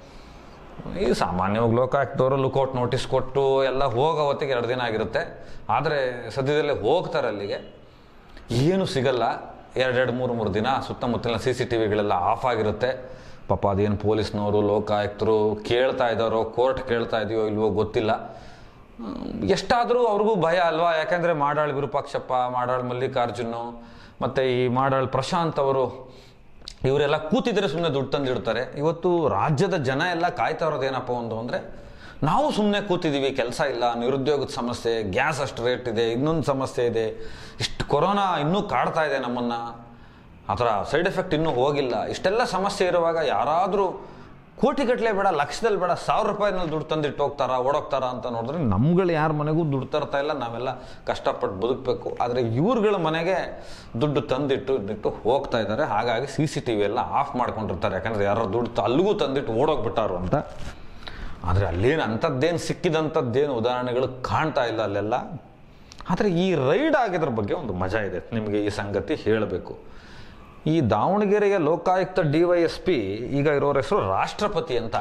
ಈ ಸಾಮಾನ್ಯವಾಗಿ ಲೋಕಾಯುಕ್ತವರು ಲುಕೌಟ್ ನೋಟಿಸ್ ಕೊಟ್ಟು ಎಲ್ಲ ಹೋಗೋ ಹೊತ್ತಿಗೆ 2 ದಿನ ಆಗಿರುತ್ತೆ. ಆದರೆ ಸದ್ಯದಲ್ಲೇ ಹೋಗ್ತಾರೆ ಅಲ್ಲಿಗೆ, ಏನು ಸಿಗಲ್ಲ. 2-3 ದಿನ ಸುತ್ತಮುತ್ತಲಿನ CCTVಗಳೆಲ್ಲ ಆಫ್ ಆಗಿರುತ್ತೆ. ಪಾಪ ಅದೇನು ಪೊಲೀಸ್ನವರು ಲೋಕಾಯುಕ್ತರು ಕೇಳ್ತಾ ಇದ್ದಾರೋ, ಕೋರ್ಟ್ ಕೇಳ್ತಾ ಇದೆಯೋ ಇಲ್ವೋ ಗೊತ್ತಿಲ್ಲ. ಎಷ್ಟಾದರೂ ಅವ್ರಿಗೂ ಭಯ ಅಲ್ವಾ, ಯಾಕೆಂದರೆ ಮಾಡಾಳ್ ವಿರೂಪಾಕ್ಷಪ್ಪ, ಮಾಡಾಳ್ ಮಲ್ಲಿಕಾರ್ಜುನು ಮತ್ತು ಈ ಮಾಡಾಳ್ ಪ್ರಶಾಂತ್ ಅವರು ಇವರೆಲ್ಲ ಕೂತಿದ್ರೆ ಸುಮ್ಮನೆ ದುಡ್ಡು ತಂದಿಡ್ತಾರೆ. ಇವತ್ತು ರಾಜ್ಯದ ಜನ ಎಲ್ಲ ಕಾಯ್ತಾ ಇರೋದು ಏನಪ್ಪ ಅಂದರೆ, ನಾವು ಸುಮ್ಮನೆ ಕೂತಿದ್ದೀವಿ, ಕೆಲಸ ಇಲ್ಲ, ನಿರುದ್ಯೋಗದ ಸಮಸ್ಯೆ, ಗ್ಯಾಸ್ ಅಷ್ಟು ರೇಟ್ ಇದೆ, ಇನ್ನೊಂದು ಸಮಸ್ಯೆ ಇದೆ, ಇಷ್ಟು ಕೊರೋನಾ ಇನ್ನೂ ಕಾಡ್ತಾ ಇದೆ ನಮ್ಮನ್ನು, ಆ ಥರ ಸೈಡ್ ಎಫೆಕ್ಟ್ ಇನ್ನೂ ಹೋಗಿಲ್ಲ. ಇಷ್ಟೆಲ್ಲ ಸಮಸ್ಯೆ ಇರುವಾಗ ಯಾರಾದರೂ ಕೋಟಿಗಟ್ಟಲೆ ಬೇಡ, ಲಕ್ಷದಲ್ಲಿ ಬೇಡ, 1000 ರೂಪಾಯಿನಲ್ಲಿ ದುಡ್ಡು ತಂದಿಟ್ಟು ಓಡೋಗ್ತಾರಾ ಅಂತ ನೋಡಿದ್ರೆ ನಮ್ಗಳು ಯಾರ ಮನೆಗೂ ದುಡ್ಡು ತರ್ತಾ ಇಲ್ಲ. ನಾವೆಲ್ಲ ಕಷ್ಟಪಟ್ಟು ಬದುಕಬೇಕು. ಆದರೆ ಇವ್ರುಗಳ ಮನೆಗೆ ದುಡ್ಡು ತಂದಿಟ್ಟು ಹೋಗ್ತಾ ಇದ್ದಾರೆ. ಹಾಗಾಗಿ CCTV ಎಲ್ಲ ಆಫ್ ಮಾಡ್ಕೊಂಡಿರ್ತಾರೆ, ಯಾಕಂದರೆ ಯಾರೋ ದುಡ್ಡು ಅಲ್ಲಿಗೂ ತಂದಿಟ್ಟು ಓಡೋಗ್ಬಿಟ್ಟಾರು ಅಂತ. ಆದರೆ ಅಲ್ಲೇನು ಅಂಥದ್ದೇನು ಸಿಕ್ಕಿದಂಥದ್ದೇನು ಉದಾಹರಣೆಗಳು ಕಾಣ್ತಾ ಇಲ್ಲ ಅಲ್ಲೆಲ್ಲ. ಆದರೆ ಈ ರೈಡ್ ಆಗಿದ್ರ ಬಗ್ಗೆ ಒಂದು ಮಜಾ ಇದೆ, ನಿಮಗೆ ಈ ಸಂಗತಿ ಹೇಳಬೇಕು. ಈ ದಾವಣಗೆರೆಯ ಲೋಕಾಯುಕ್ತ DYSP ಈಗ ಇರೋರ ಹೆಸರು ರಾಷ್ಟ್ರಪತಿ ಅಂತ.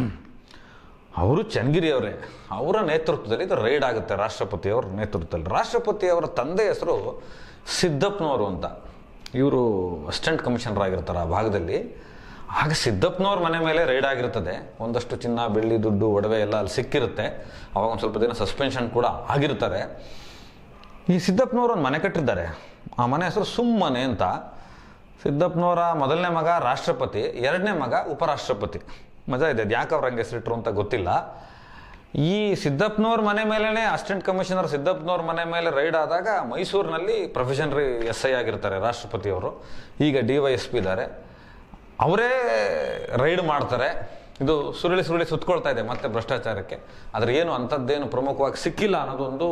ಅವರು ಚನ್ನಗಿರಿಯವರೇ, ಅವರ ನೇತೃತ್ವದಲ್ಲಿ ಇದು ರೈಡ್ ಆಗುತ್ತೆ. ರಾಷ್ಟ್ರಪತಿಯವರ ನೇತೃತ್ವದಲ್ಲಿ. ರಾಷ್ಟ್ರಪತಿಯವರ ತಂದೆ ಹೆಸರು ಸಿದ್ದಪ್ಪನವರು ಅಂತ. ಇವರು ಅಸಿಸ್ಟೆಂಟ್ ಕಮಿಷನರ್ ಆಗಿರ್ತಾರೆ ಆ ಭಾಗದಲ್ಲಿ. ಆಗ ಸಿದ್ದಪ್ಪನವ್ರ ಮನೆ ಮೇಲೆ ರೈಡ್ ಆಗಿರ್ತದೆ. ಒಂದಷ್ಟು ಚಿನ್ನ, ಬೆಳ್ಳಿ, ದುಡ್ಡು, ಒಡವೆ ಎಲ್ಲ ಅಲ್ಲಿ ಸಿಕ್ಕಿರುತ್ತೆ. ಅವಾಗ ಒಂದು ಸ್ವಲ್ಪ ದಿನ ಸಸ್ಪೆನ್ಷನ್ ಕೂಡ ಆಗಿರ್ತಾರೆ. ಈ ಸಿದ್ದಪ್ಪನವರು ಒಂದು ಮನೆ ಕಟ್ಟಿದ್ದಾರೆ. ಆ ಮನೆ ಹೆಸರು ಸುಮ್ಮನೆ ಅಂತ. ಸಿದ್ದಪ್ಪನವರ ಮೊದಲನೇ ಮಗ ರಾಷ್ಟ್ರಪತಿ, 2ನೇ ಮಗ ಉಪರಾಷ್ಟ್ರಪತಿ. ಮಜಾ ಇದೆ, ಅದು ಯಾಕೆ ಅವ್ರ ಹಂಗೆ ಹೆಸರಿಟ್ರು ಅಂತ ಗೊತ್ತಿಲ್ಲ. ಈ ಸಿದ್ದಪ್ಪನವ್ರ ಮನೆ ಮೇಲೇ ಅಸಿಸ್ಟೆಂಟ್ ಕಮಿಷನರ್ ಸಿದ್ದಪ್ಪನವ್ರ ಮನೆ ಮೇಲೆ ರೈಡ್ ಆದಾಗ ಮೈಸೂರಿನಲ್ಲಿ ಪ್ರೊಫೆಷನರಿ SI ಆಗಿರ್ತಾರೆ ರಾಷ್ಟ್ರಪತಿಯವರು. ಈಗ DYSP ಇದ್ದಾರೆ, ಅವರೇ ರೈಡ್ ಮಾಡ್ತಾರೆ. ಇದು ಸುರುಳಿ ಸುತ್ಕೊಳ್ತಾ ಇದೆ ಮತ್ತೆ ಭ್ರಷ್ಟಾಚಾರಕ್ಕೆ. ಆದರೆ ಏನು ಅಂಥದ್ದೇನು ಪ್ರಮುಖವಾಗಿ ಸಿಕ್ಕಿಲ್ಲ ಅನ್ನೋದೊಂದು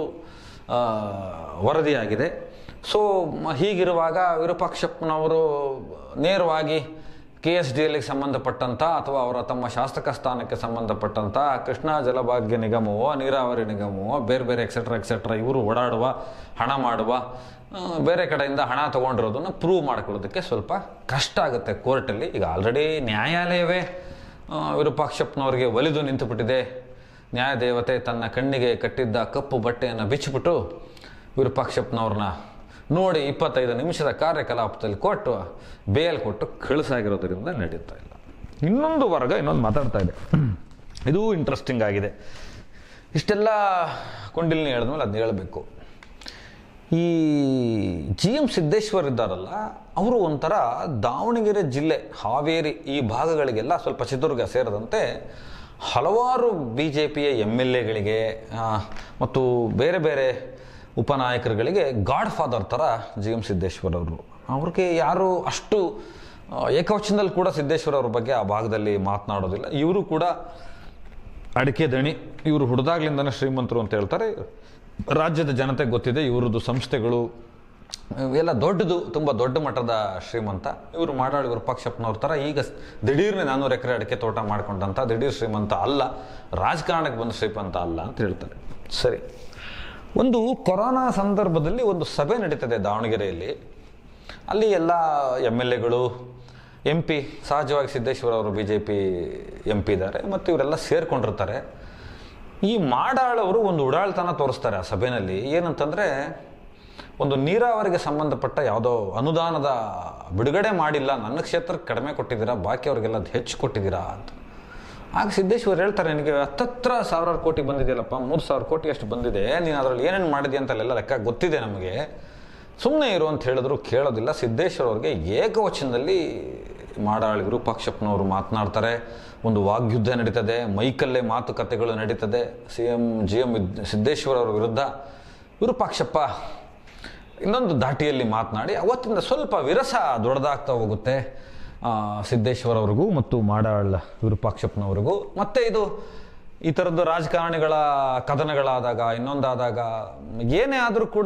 ವರದಿಯಾಗಿದೆ. ಸೊ ಹೀಗಿರುವಾಗ ವಿರೂಪಾಕ್ಷಪ್ಪನವರು ನೇರವಾಗಿ KSDLಗೆ ಸಂಬಂಧಪಟ್ಟಂಥ ಅಥವಾ ಅವರ ತಮ್ಮ ಶಾಸಕ ಸ್ಥಾನಕ್ಕೆ ಸಂಬಂಧಪಟ್ಟಂಥ ಕೃಷ್ಣಾ ಜಲಭಾಗ್ಯ ನಿಗಮವೋ, ನೀರಾವರಿ ನಿಗಮವೋ, ಬೇರೆ ಎಕ್ಸೆಟ್ರಾ ಇವರು ಓಡಾಡುವ, ಹಣ ಮಾಡುವ, ಬೇರೆ ಕಡೆಯಿಂದ ಹಣ ತೊಗೊಂಡಿರೋದನ್ನು ಪ್ರೂವ್ ಮಾಡ್ಕೊಳ್ಳೋದಕ್ಕೆ ಸ್ವಲ್ಪ ಕಷ್ಟ ಆಗುತ್ತೆ ಕೋರ್ಟಲ್ಲಿ. ಈಗ ಆಲ್ರೆಡಿ ನ್ಯಾಯಾಲಯವೇ ವಿರೂಪಾಕ್ಷಪ್ಪನವ್ರಿಗೆ ಒಲಿದು ನಿಂತುಬಿಟ್ಟಿದೆ. ನ್ಯಾಯದೇವತೆ ತನ್ನ ಕಣ್ಣಿಗೆ ಕಟ್ಟಿದ್ದ ಕಪ್ಪು ಬಟ್ಟೆಯನ್ನು ಬಿಚ್ಚಿಬಿಟ್ಟು ವಿರೂಪಾಕ್ಷಪ್ಪನವ್ರನ್ನ ನೋಡಿ 25 ನಿಮಿಷದ ಕಾರ್ಯಕಲಾಪದಲ್ಲಿ ಕೊಟ್ಟು ಬೇಲ್ ಕೊಟ್ಟು ಕಳಿಸಾಗಿರೋದ್ರಿಂದ ನಡೀತಾ ಇಲ್ಲ. ಇನ್ನೊಂದು ವರ್ಗ ಮಾತಾಡ್ತಾ ಇದೆ. ಇದು ಇಂಟ್ರೆಸ್ಟಿಂಗ್ ಆಗಿದೆ. ಇಷ್ಟೆಲ್ಲ ಕೊಂಡಿಲ್ನಿ ಹೇಳಿದ್ಮೇಲೆ ಅದನ್ನ ಹೇಳಬೇಕು. ಈ GM ಸಿದ್ದೇಶ್ವರ್ ಇದ್ದಾರಲ್ಲ, ಅವರು ಒಂಥರ ದಾವಣಗೆರೆ ಜಿಲ್ಲೆ, ಹಾವೇರಿ ಈ ಭಾಗಗಳಿಗೆಲ್ಲ, ಸ್ವಲ್ಪ ಚಿತ್ರದುರ್ಗ ಸೇರಿದಂತೆ ಹಲವಾರು BJPಯ MLAಗಳಿಗೆ ಮತ್ತು ಬೇರೆ ಉಪನಾಯಕರುಗಳಿಗೆ ಗಾಡ್ ಫಾದರ್ ಥರ GM ಸಿದ್ದೇಶ್ವರ್ ಅವರು. ಅವ್ರಿಗೆ ಯಾರು ಅಷ್ಟು ಏಕವಚನದಲ್ಲಿ ಕೂಡ ಸಿದ್ದೇಶ್ವರ್ ಅವ್ರ ಬಗ್ಗೆ ಆ ಭಾಗದಲ್ಲಿ ಮಾತನಾಡೋದಿಲ್ಲ. ಇವರು ಕೂಡ ಅಡಿಕೆ ದಣಿ, ಇವರು ಹುಡುದಾಗ್ಲಿಂದನೇ ಶ್ರೀಮಂತರು ಅಂತ ಹೇಳ್ತಾರೆ. ರಾಜ್ಯದ ಜನತೆಗೆ ಗೊತ್ತಿದೆ ಇವರದ್ದು ಸಂಸ್ಥೆಗಳು ಎಲ್ಲ ದೊಡ್ಡದು, ತುಂಬ ದೊಡ್ಡ ಮಟ್ಟದ ಶ್ರೀಮಂತ. ಇವರು ಮಾಡಾಳ್ ವಿರೂಪಾಕ್ಷಪ್ಪನವ್ರ ಥರ ಈಗ ದಿಢೀರ್ನೆ 400 ಎಕರೆ ಅಡಿಕೆ ತೋಟ ಮಾಡ್ಕೊಂಡಂಥ ದಿಢೀರ್ ಶ್ರೀಮಂತ ಅಲ್ಲ, ರಾಜಕಾರಣಕ್ಕೆ ಬಂದ ಶ್ರೀಮಂತ ಅಲ್ಲ ಅಂತ ಹೇಳ್ತಾರೆ. ಸರಿ, ಒಂದು ಕೊರೋನಾ ಸಂದರ್ಭದಲ್ಲಿ ಒಂದು ಸಭೆ ನಡೀತದೆ ದಾವಣಗೆರೆಯಲ್ಲಿ. ಅಲ್ಲಿ ಎಲ್ಲ MLAಗಳು, MP, ಸಹಜವಾಗಿ ಸಿದ್ದೇಶ್ವರ ಅವರು BJP MP ಇದ್ದಾರೆ, ಮತ್ತು ಇವರೆಲ್ಲ ಸೇರ್ಕೊಂಡಿರ್ತಾರೆ. ಈ ಮಾಡಾಳವರು ಒಂದು ಉಡಾಳ್ತನ ತೋರಿಸ್ತಾರೆ ಆ ಸಭೆಯಲ್ಲಿ. ಏನಂತಂದರೆ, ಒಂದು ನೀರಾವರಿಗೆ ಸಂಬಂಧಪಟ್ಟ ಯಾವುದೋ ಅನುದಾನದ ಬಿಡುಗಡೆ ಮಾಡಿಲ್ಲ, ನನ್ನ ಕ್ಷೇತ್ರಕ್ಕೆ ಕಡಿಮೆ ಕೊಟ್ಟಿದ್ದೀರಾ, ಬಾಕಿ ಅವ್ರಿಗೆಲ್ಲ ಹೆಚ್ಚು ಕೊಟ್ಟಿದ್ದೀರಾ ಅಂತ. ಆಗ ಸಿದ್ದೇಶ್ವರ್ ಹೇಳ್ತಾರೆ, ನಿನಗೆ 10,000 ಕೋಟಿ ಬಂದಿದೆಯಲ್ಲಪ್ಪ, 3,000 ಕೋಟಿ ಅಷ್ಟು ಬಂದಿದೆ, ನೀನು ಅದರಲ್ಲಿ ಏನೇನು ಮಾಡಿದೆ ಅಂತ ಅಲ್ಲೆಲ್ಲ ಲೆಕ್ಕ ಗೊತ್ತಿದೆ ನಮಗೆ. ಸುಮ್ಮನೆ ಇರು ಅಂತ ಹೇಳಿದ್ರು ಕೇಳೋದಿಲ್ಲ. ಸಿದ್ದೇಶ್ವರ ಅವ್ರಿಗೆ ಏಕವಚನದಲ್ಲಿ ಮಾಡಾಳ್ ವಿರೂಪಾಕ್ಷಪ್ಪನವರು ಮಾತನಾಡ್ತಾರೆ. ಒಂದು ವಾಗ್ಯುದ್ಧ ನಡೀತದೆ, ಮೈಕಲ್ಲೇ ಮಾತುಕತೆಗಳು ನಡೀತದೆ GM ಸಿದ್ದೇಶ್ವರ ಅವರ ವಿರುದ್ಧ. ವಿರೂಪಾಕ್ಷಪ್ಪ ಇನ್ನೊಂದು ಧಾಟಿಯಲ್ಲಿ ಮಾತನಾಡಿ ಅವತ್ತಿಂದ ಸ್ವಲ್ಪ ವಿರಸ ದೊಡ್ಡದಾಗ್ತಾ ಹೋಗುತ್ತೆ ಸಿದ್ದೇಶ್ವರ ಅವ್ರಿಗೂ ಮತ್ತು ಮಾಡಾಳ್ ವಿರೂಪಾಕ್ಷಪ್ಪನವ್ರಿಗೂ. ಮತ್ತು ಈ ಥರದ್ದು ರಾಜಕಾರಣಿಗಳ ಕದನಗಳಾದಾಗ, ಇನ್ನೊಂದಾದಾಗ, ಏನೇ ಆದರೂ ಕೂಡ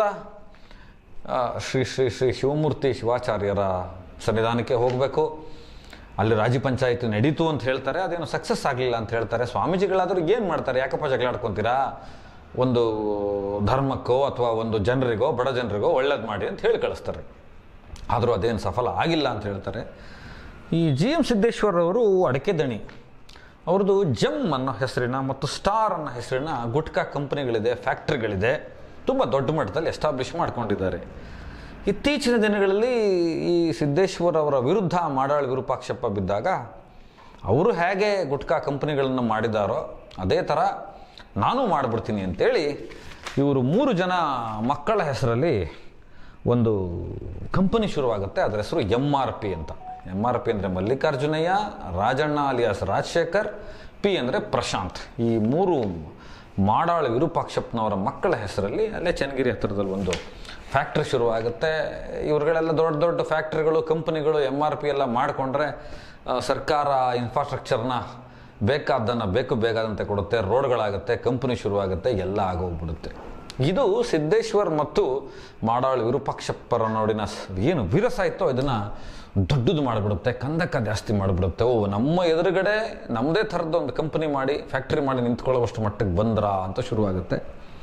ಶ್ರೀ ಶ್ರೀ ಶ್ರೀ ಶಿವಮೂರ್ತಿ ಶಿವಾಚಾರ್ಯರ ಸನ್ನಿಧಾನಕ್ಕೆ ಹೋಗಬೇಕು. ಅಲ್ಲಿ ರಾಜಿ ಪಂಚಾಯಿತಿ ನಡೀತು ಅಂತ ಹೇಳ್ತಾರೆ, ಅದೇನು ಸಕ್ಸಸ್ ಆಗಲಿಲ್ಲ ಅಂತ ಹೇಳ್ತಾರೆ. ಸ್ವಾಮೀಜಿಗಳಾದರೂ ಏನು ಮಾಡ್ತಾರೆ? ಯಾಕಪ್ಪ ಜಗಳಾಡ್ಕೊತೀರಾ? ಒಂದು ಧರ್ಮಕ್ಕೋ ಅಥವಾ ಒಂದು ಜನರಿಗೋ, ಬಡ ಜನರಿಗೋ ಒಳ್ಳೇದು ಮಾಡಿ ಅಂತ ಹೇಳಿ ಕಳಿಸ್ತಾರೆ. ಆದರೂ ಅದೇನು ಸಫಲ ಆಗಿಲ್ಲ ಅಂತ ಹೇಳ್ತಾರೆ. ಈ GM ಸಿದ್ದೇಶ್ವರ ಅವರು ಅಡಕೆ ದಣಿ. ಅವ್ರದ್ದು ಜಮ್ ಅನ್ನೋ ಹೆಸರಿನ ಮತ್ತು ಸ್ಟಾರ್ ಅನ್ನೋ ಹೆಸರಿನ ಗುಟ್ಕಾ ಕಂಪನಿಗಳಿದೆ, ಫ್ಯಾಕ್ಟ್ರಿಗಳಿದೆ. ತುಂಬ ದೊಡ್ಡ ಮಟ್ಟದಲ್ಲಿ ಎಸ್ಟಾಬ್ಲಿಷ್ ಮಾಡ್ಕೊಂಡಿದ್ದಾರೆ. ಇತ್ತೀಚಿನ ದಿನಗಳಲ್ಲಿ ಈ ಸಿದ್ದೇಶ್ವರ ಅವರ ವಿರುದ್ಧ ಮಾಡಾಳ್ ವಿರೂಪಾಕ್ಷಪ್ಪ ಬಿದ್ದಾಗ ಅವರು ಹೇಗೆ ಗುಟ್ಕಾ ಕಂಪನಿಗಳನ್ನು ಮಾಡಿದಾರೋ ಅದೇ ಥರ ನಾನು ಮಾಡಿಬಿಡ್ತೀನಿ ಅಂತೇಳಿ ಇವರು 3 ಜನ ಮಕ್ಕಳ ಹೆಸರಲ್ಲಿ ಒಂದು ಕಂಪನಿ ಶುರುವಾಗುತ್ತೆ. ಅದರ ಹೆಸರು MRP ಅಂತ. MRP ಅಂದರೆ ಮಲ್ಲಿಕಾರ್ಜುನಯ್ಯ, ರಾಜಣ್ಣ ಅಲಿಯಾಸ್ ರಾಜಶೇಖರ್, P ಅಂದರೆ ಪ್ರಶಾಂತ್. ಈ 3 ಮಾಡಾಳ್ ವಿರೂಪಾಕ್ಷಪ್ಪನವರ ಮಕ್ಕಳ ಹೆಸರಲ್ಲಿ ಅಲ್ಲೇ ಚನ್ನಗಿರಿ ಹತ್ತಿರದಲ್ಲಿ ಒಂದು ಫ್ಯಾಕ್ಟ್ರಿ ಶುರುವಾಗುತ್ತೆ. ಇವ್ರುಗಳೆಲ್ಲ ದೊಡ್ಡ ದೊಡ್ಡ ಫ್ಯಾಕ್ಟ್ರಿಗಳು, ಕಂಪನಿಗಳು MRP ಎಲ್ಲ ಮಾಡಿಕೊಂಡ್ರೆ ಸರ್ಕಾರ ಇನ್ಫ್ರಾಸ್ಟ್ರಕ್ಚರ್ನ ಬೇಕಾದ್ದನ್ನು ಬೇಕಾದಂತೆ ಕೊಡುತ್ತೆ, ರೋಡ್ಗಳಾಗುತ್ತೆ, ಕಂಪನಿ ಶುರುವಾಗುತ್ತೆ, ಎಲ್ಲ ಆಗೋಗ್ಬಿಡುತ್ತೆ. ಇದು ಸಿದ್ದೇಶ್ವರ್ ಮತ್ತು ಮಾಡಾಳ್ ವಿರೂಪಾಕ್ಷಪ್ಪರ ನೋಡಿನ ಏನು ವಿರಸ ಇತ್ತೋ ಇದನ್ನು ದೊಡ್ಡದು ಮಾಡಿಬಿಡುತ್ತೆ, ಕಂದಕ ಜಾಸ್ತಿ ಮಾಡಿಬಿಡುತ್ತೆ. ನಮ್ಮ ಎದುರುಗಡೆ ನಮ್ಮದೇ ಥರದ ಒಂದು ಕಂಪನಿ ಮಾಡಿ, ಫ್ಯಾಕ್ಟ್ರಿ ಮಾಡಿ ನಿಂತ್ಕೊಳ್ಳೋವಷ್ಟು ಮಟ್ಟಿಗೆ ಬಂದ್ರಾ ಅಂತ ಶುರುವಾಗುತ್ತೆ.